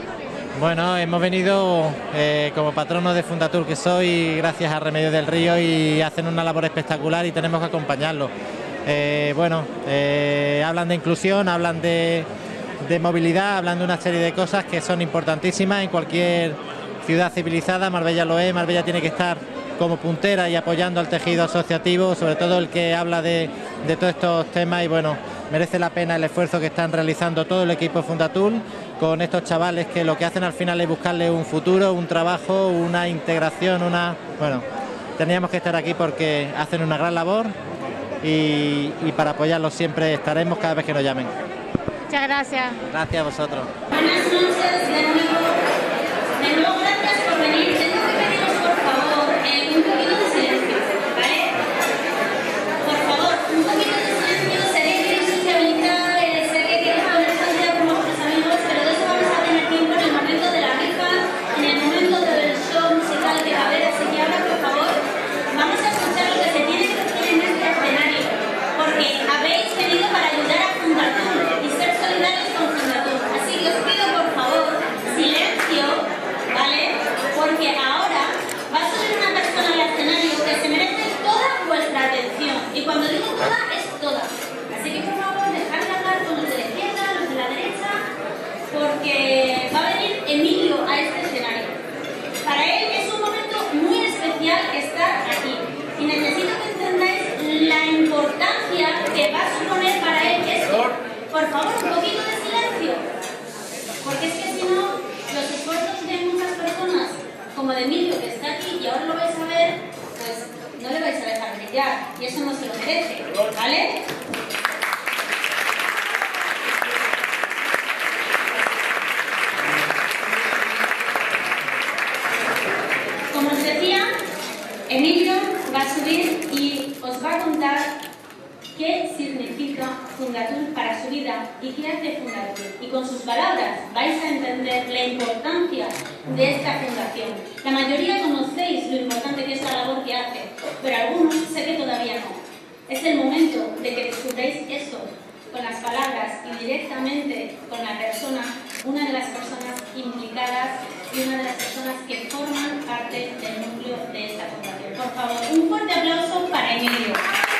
Bueno, hemos venido eh, como patrono de Fundatur que soy, gracias a Remedio del Río, y hacen una labor espectacular y tenemos que acompañarlo. Eh, bueno, eh, hablan de inclusión, hablan de, de movilidad, hablan de una serie de cosas que son importantísimas en cualquier ciudad civilizada. Marbella lo es, Marbella tiene que estar como puntera y apoyando al tejido asociativo, sobre todo el que habla de, de todos estos temas, y bueno, merece la pena el esfuerzo que están realizando todo el equipo Fundatur con estos chavales, que lo que hacen al final es buscarle un futuro, un trabajo, una integración, una... Bueno, teníamos que estar aquí porque hacen una gran labor, y, y para apoyarlos siempre estaremos cada vez que nos llamen. Muchas gracias. Gracias a vosotros. Buenas noches, de nuevo. De nuevo, gracias por venir. Tengo que pediros, por favor, eh, un poquito de silencio, ¿vale? Por favor, un poquito de silencio. Sé que queréis sociabilizar, eh, sé que queréis ponerse al día con vuestros amigos, pero de eso vamos a tener tiempo en el momento de la rifa, en el momento del show musical que va a haber. Así que ahora, por favor, vamos a escuchar lo que se tiene que decir en este escenario, porque habéis venido para ayudar a Fundatur y ser solidarios con Fundatur. Así que os pido, por favor, silencio, ¿vale? Porque ahora va a subir una persona al escenario que se merece toda vuestra atención. Y cuando digo toda, es toda. Así que, por favor, dejad de hablar con los de la izquierda, los de la derecha, porque va a venir Emilio a este escenario. Para él es un momento muy especial estar aquí. Y necesito que entendáis la importancia que va a suponer para él esto. Por favor, un poquito de silencio. Porque es que si no, los esfuerzos de muchas personas, como de Emilio, que está aquí y ahora lo vais a ver, pues no le vais a dejar brillar. Y eso no se lo merece, ¿vale? Como os decía, Emilio va a subir y os va a contar qué significa Fundatur para su vida y qué hace Fundatur. Y con sus palabras vais a entender la importancia de esta fundación. La mayoría conocéis lo importante que es la labor que hace, pero algunos sé que todavía no. Es el momento de que descubráis eso con las palabras y directamente con la persona, una de las personas implicadas y una de las personas que forman parte del núcleo de esta fundación. Por favor, un fuerte aplauso para Emilio.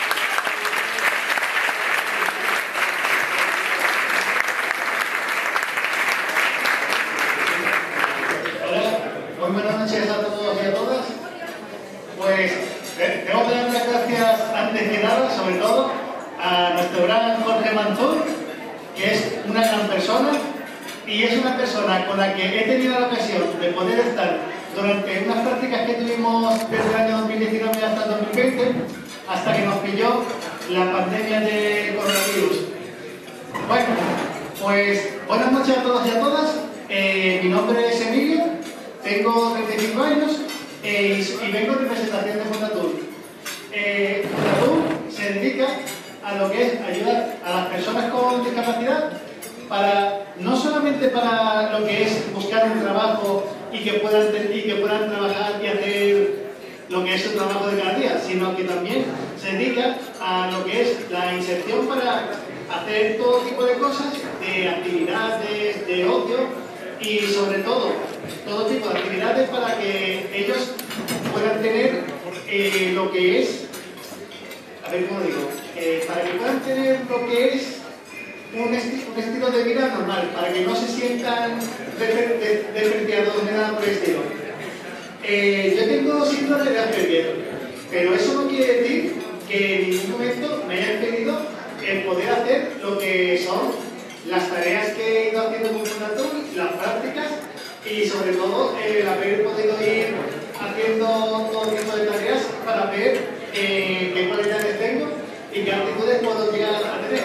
Muy buenas noches a todos y a todas. Pues eh, tengo que dar las gracias antes que nada, sobre todo, a nuestro gran Jorge Manzur, que es una gran persona y es una persona con la que he tenido la ocasión de poder estar durante unas prácticas que tuvimos desde el año dos mil diecinueve hasta el dos mil veinte, hasta que nos pilló la pandemia de coronavirus. Bueno, pues buenas noches a todos y a todas. Eh, mi nombre es Emilio. Tengo treinta y cinco años eh, y, y vengo en representación de Fundatur. Eh, Fundatur se dedica a lo que es ayudar a las personas con discapacidad, para, no solamente para lo que es buscar un trabajo y que puedan, y que puedan trabajar y hacer lo que es el trabajo de cada día, sino que también se dedica a lo que es la inserción para hacer todo tipo de cosas, de actividades, de ocio, y sobre todo, todo tipo de actividades para que ellos puedan tener eh, lo que es, a ver cómo digo, eh, para que puedan tener lo que es un, esti un estilo de vida normal, para que no se sientan despreciados ni nada por el estilo. Eh, yo tengo síndrome de Asperger, pero eso no quiere decir que en ningún momento me hayan pedido el poder hacer lo que son las tareas que he ido haciendo con Fundatur, las prácticas y sobre todo el haber podido ir haciendo todo tipo de tareas para ver eh, qué cualidades tengo y qué actitudes puedo llegar a tener.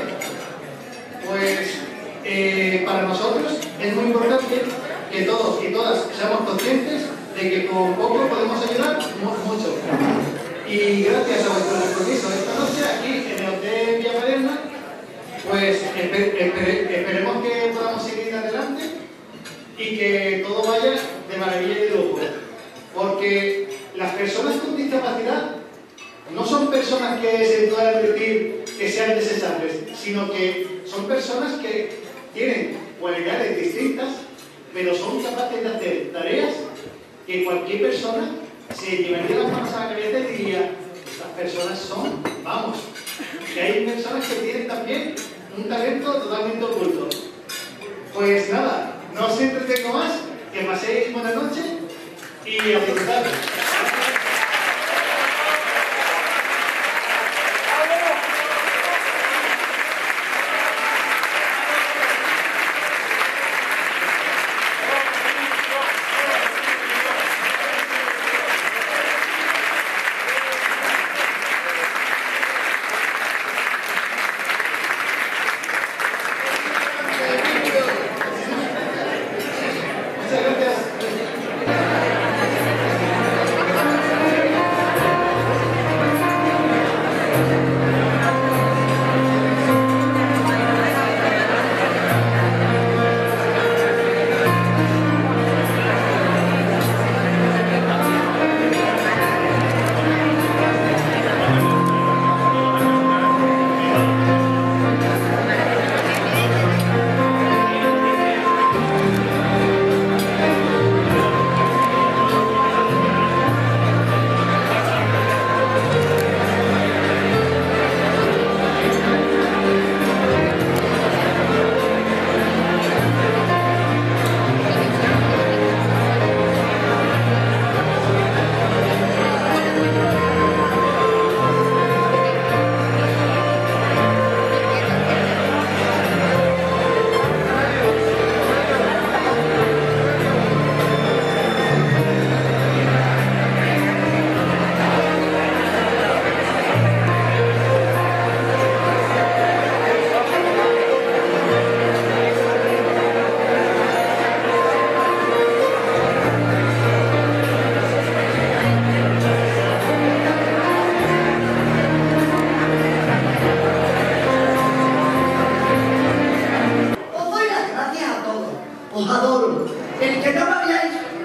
Pues eh, para nosotros es muy importante que todos y todas seamos conscientes de que con poco podemos ayudar mucho. Y gracias a vuestro compromiso esta noche aquí en el Hotel Villa Maderna, pues esper esper esperemos que podamos seguir adelante y que todo vaya de maravilla y de lujo. Porque las personas con discapacidad no son personas que se puedan decir que sean desechables, sino que son personas que tienen cualidades distintas, pero son capaces de hacer tareas que cualquier persona se llevaría las manos a la cabeza y diría, estas personas son, vamos, que hay personas que tienen también un talento totalmente oculto. Pues nada, no os entretengo más, que paséis buena noche y a disfrutar.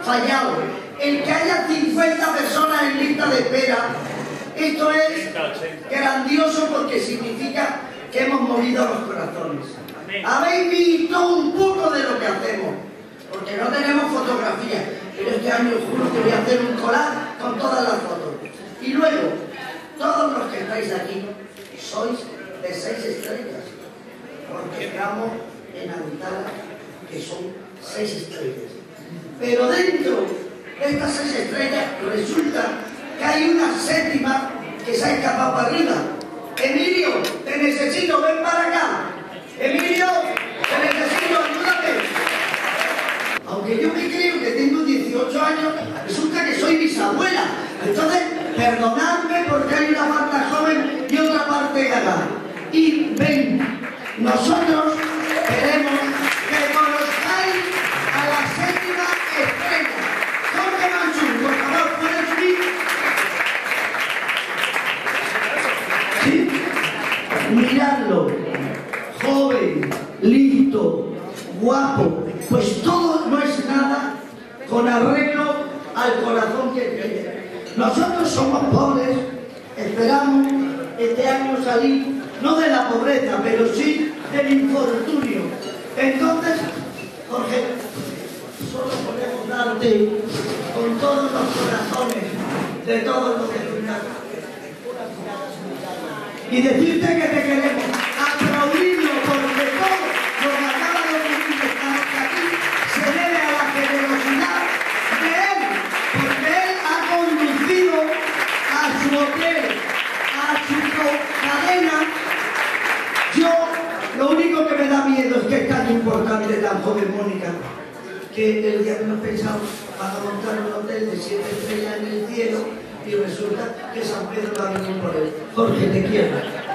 fallado. El que haya cincuenta personas en lista de espera, esto es grandioso porque significa que hemos movido los corazones. Habéis visto un poco de lo que hacemos, porque no tenemos fotografías, pero este año juro que voy a hacer un collage con todas las fotos. Y luego, todos los que estáis aquí sois de seis estrellas, porque estamos en Antara, que son seis estrellas. Pero dentro de estas seis estrellas resulta que hay una séptima que se ha escapado para arriba. Emilio, te necesito, ven para acá. Emilio, te necesito, ayúdame. Aunque yo me creo que tengo dieciocho años, resulta que soy bisabuela. Entonces, perdonadme porque hay una parte joven y otra parte gaga. Y ven, nosotros queremos que conozcáis a la séptima estrella. Jorge Mansur, por favor, ¿puedes subir? ¿Sí? Miradlo, joven, listo, guapo, pues todo no es nada con arreglo al corazón que tiene. Nosotros somos pobres, esperamos este año salir, no de la pobreza, pero sí del infortunio. Entonces, Jorge, solo podemos darte con todos los corazones de todos los que tú y decirte que te queremos, aplaudirlo porque todo lo que acaba de ocurrir aquí se debe a la generosidad de él, porque él ha conducido a su hotel, a su cadena. Yo, lo único que me da miedo es que es tan importante, tan joven Mónica, que el día que nos pensamos para montar un hotel de siete estrellas en el cielo, y resulta que San Pedro va a venir por él. Jorge, te quiero.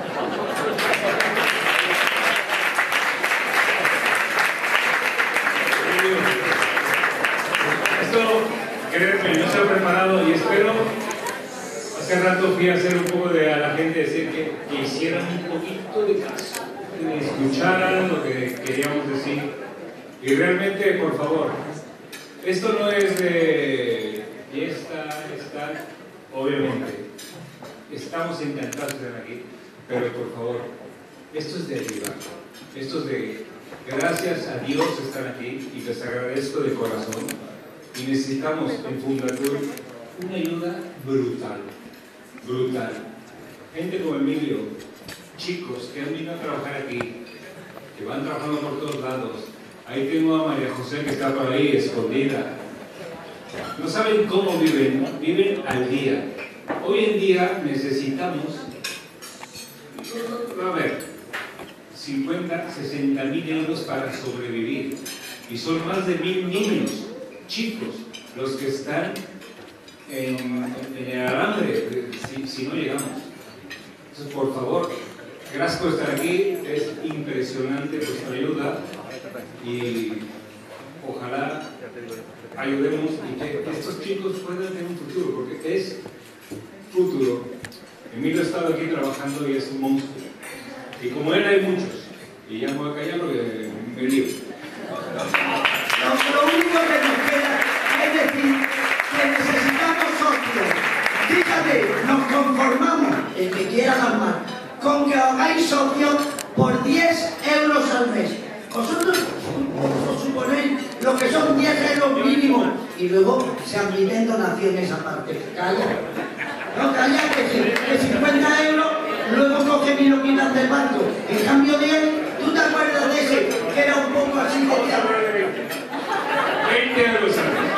Esto, créeme, no se ha preparado y espero. Hace rato fui a hacer un poco de a la gente decir que, que hicieran un poquito de caso, que escucharan lo que queríamos decir. Y realmente, por favor, esto no es de fiesta, estar. Obviamente, estamos encantados de estar aquí, pero por favor, esto es de ayuda, esto es de gracias a Dios estar aquí y les agradezco de corazón y necesitamos en Fundatur una ayuda brutal, brutal. Gente como Emilio, chicos que han venido a trabajar aquí, que van trabajando por todos lados. Ahí tengo a María José que está por ahí escondida. No saben cómo viven, ¿no? Viven al día. Hoy en día necesitamos, a ver, cincuenta, sesenta mil euros para sobrevivir. Y son más de mil niños, chicos, los que están en, en el alambre, si, si no llegamos. Entonces, por favor, gracias por estar aquí. Es impresionante vuestra ayuda y ojalá ayudemos y que estos chicos puedan tener un futuro, porque es futuro. Emilio ha estado aquí trabajando y es un monstruo. Y como él hay muchos. Y ya me voy a callar porque me lío. Lo, lo único que nos queda es decir que necesitamos socios. Fíjate, nos conformamos, el que quiera dar más, con que hagáis socios por diez euros al mes. Vosotros os suponéis lo que son diez euros mínimo y luego se admiten donaciones aparte. Calla. No, calla, que, que cincuenta euros luego cogen y lo quitan del banco. En cambio diez, ¿tú te acuerdas de ese que era un poco así de diablo? veinte euros al mes.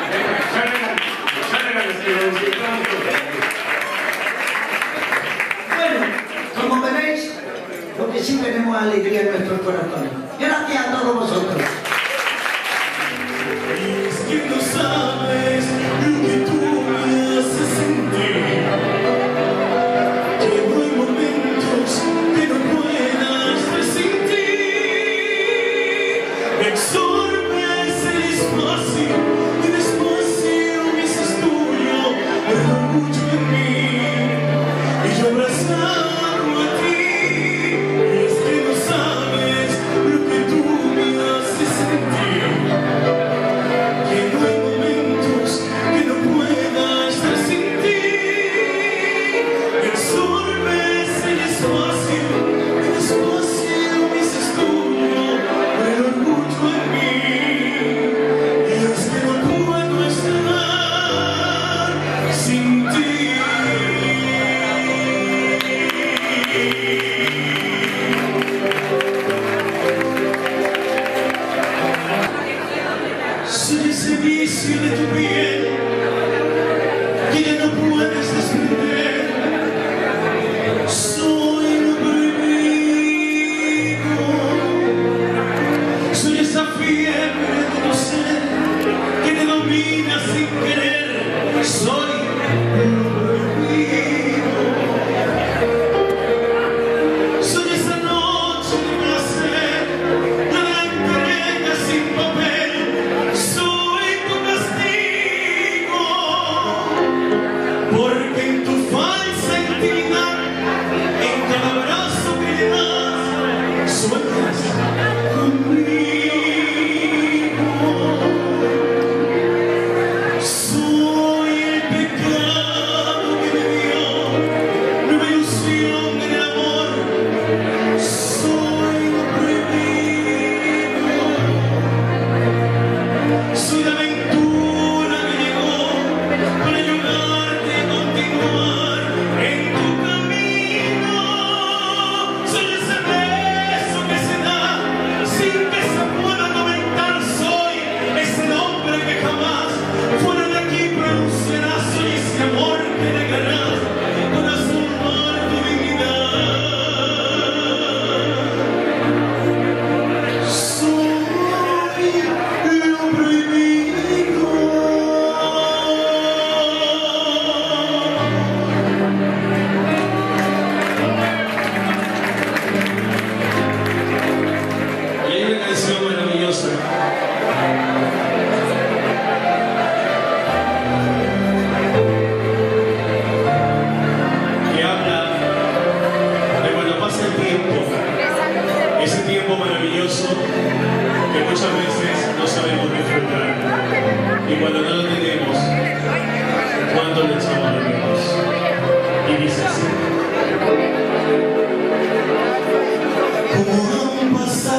Bueno, como veréis, porque sí tenemos alegría en nuestros corazones. Gracias a todos vosotros. Es que no sabes lo que tú me haces sentir, que no hay momentos que no puedas resistir. Me absorbes el espacio y despacio me haces tuyo, el orgullo en mí y yo abrazado a ti. Es que no sabes lo que tú me haces sentir, que no hay momento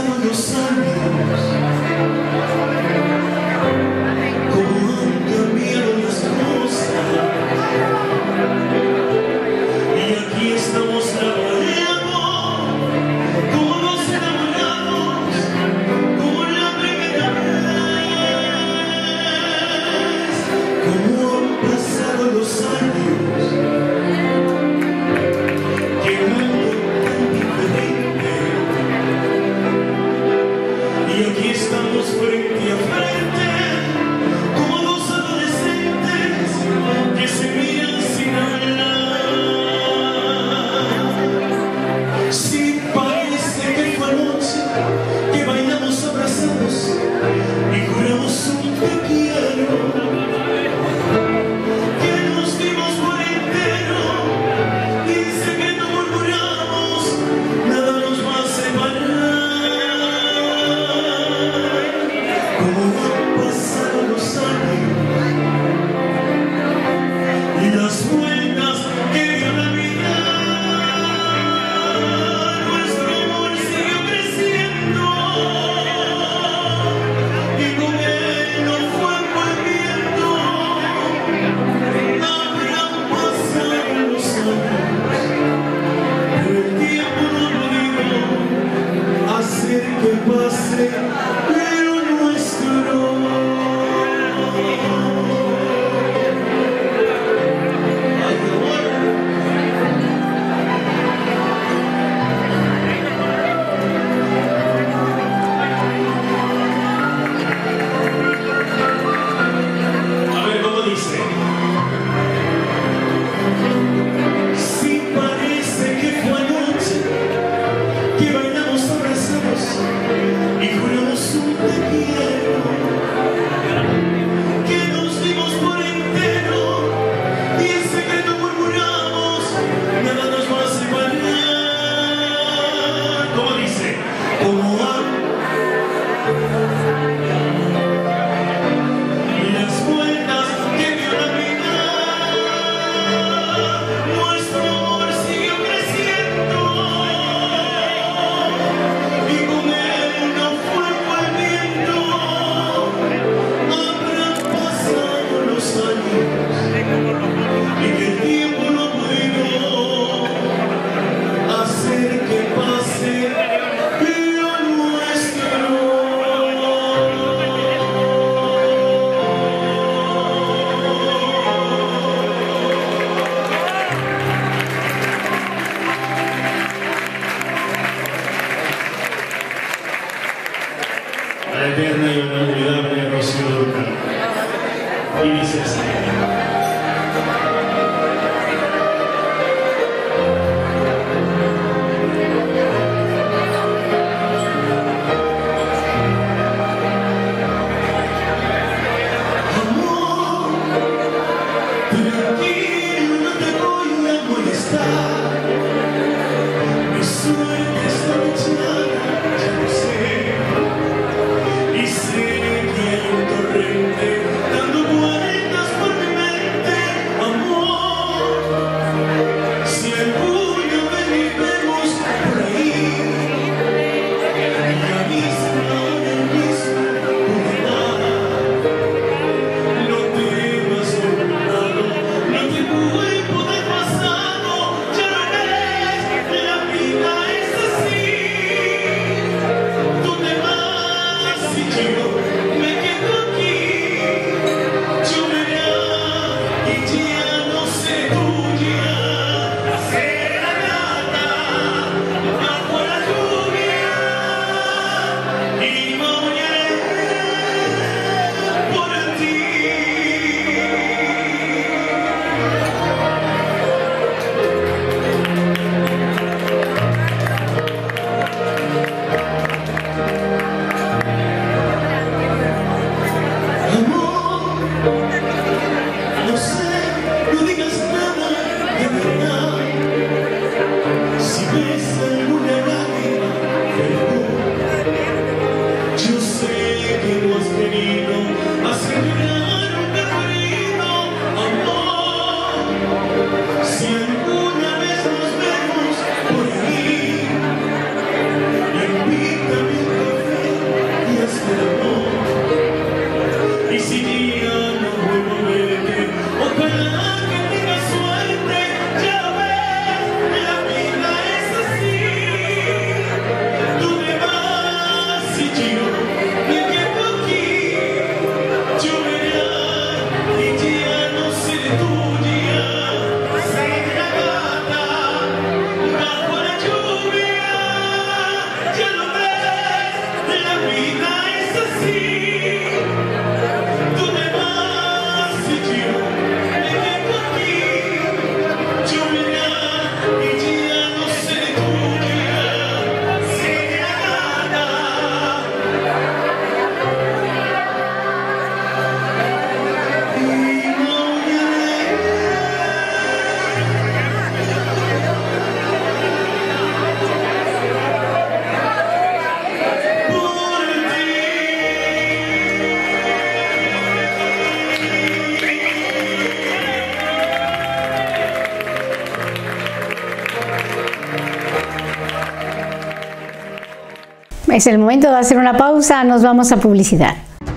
pasado los años, cómo han cambiado las cosas, y aquí estamos laborando como los enamorados, como la primera vez. Cómo han pasado los años, llegando tan diferente, y aquí estamos frente a frente, como dos adolescentes que se miran sin hablar. Sí, parece que fue anoche que bailamos abrazados y juramos un te quiero, que nos dimos por entero y en secreto murmuramos, nada nos va a separar. Cómo han pasado los años y las vueltas que dio la vida, nuestro amor siguió creciendo y con él nos fue envolviendo. Habrán pasado los años, pero el tiempo no ha podido hacer que pase lo nuestro. A ver cómo dice. Si parece que fue anoche que bailamos abrazados y juramos un te quiero, que nos dimos por entero y en secreto murmuramos, nada nos va a separar. ¿Cómo dice? Como han y las vueltas que dio la vida, nuestro amor siguió creciendo y con él nos fue envolviendo. Habrán pasado los años y que el tiempo no ha podido hacer que pase lo nuestro. A la eterna y inolvidable Rocío Dúrcal. Y dice así. Amor, tranquilo, no te voy a molestar. Mi suerte está echada, ya lo sé. Y sé que hay un torrente dando vueltas por ya lo ves, la vida es así. Tú te vas y yo me quedo aquí. Yo me iré y ya no seré tuya. Si te agrada. Es el momento de hacer una pausa, nos vamos a publicidad.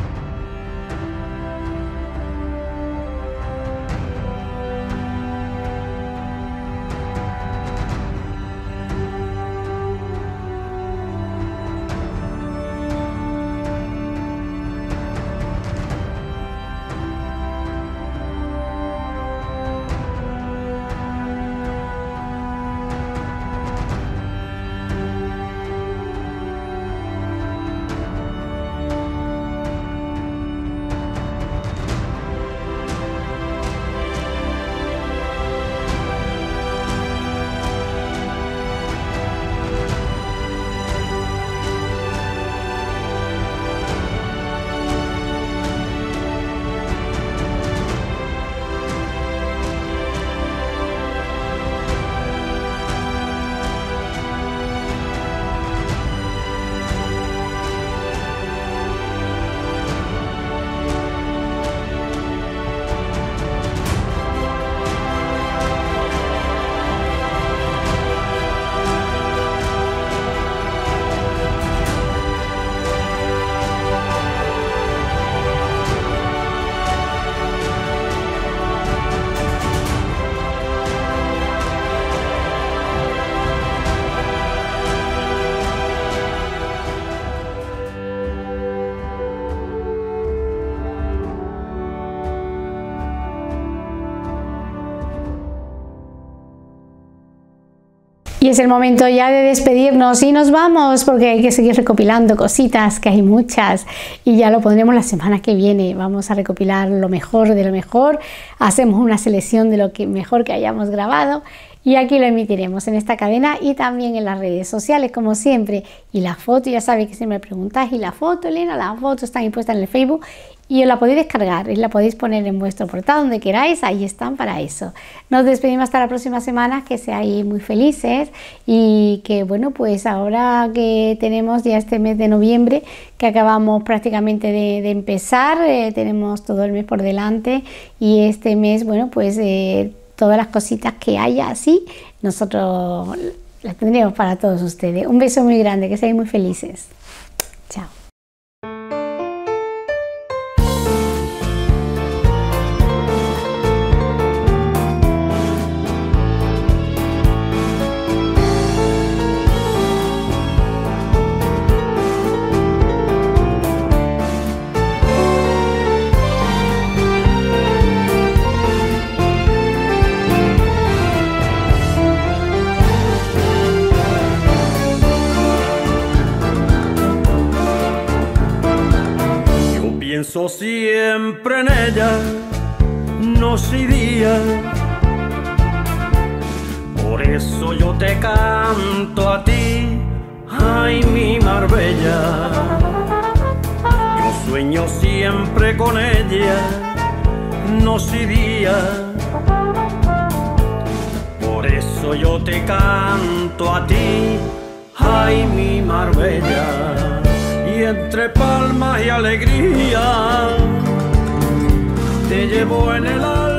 Y es el momento ya de despedirnos y nos vamos porque hay que seguir recopilando cositas, que hay muchas, y ya lo pondremos la semana que viene. Vamos a recopilar lo mejor de lo mejor, hacemos una selección de lo que mejor que hayamos grabado y aquí lo emitiremos en esta cadena y también en las redes sociales, como siempre. Y la foto, ya sabéis que siempre me preguntáis, ¿y la foto, Elena? La foto está impuesta en el Facebook y os la podéis descargar y la podéis poner en vuestro portal donde queráis, ahí están para eso. Nos despedimos hasta la próxima semana, que seáis muy felices y que bueno, pues ahora que tenemos ya este mes de noviembre, que acabamos prácticamente de, de empezar, eh, tenemos todo el mes por delante y este mes, bueno, pues eh, todas las cositas que haya así, nosotros las tendremos para todos ustedes. Un beso muy grande, que seáis muy felices. Chao. Pienso siempre en ella, noche y día. Por eso yo te canto a ti, ay mi Marbella. Yo sueño siempre con ella, noche y día. Por eso yo te canto a ti, ay mi Marbella. Y entre palmas y alegría te llevo en el alma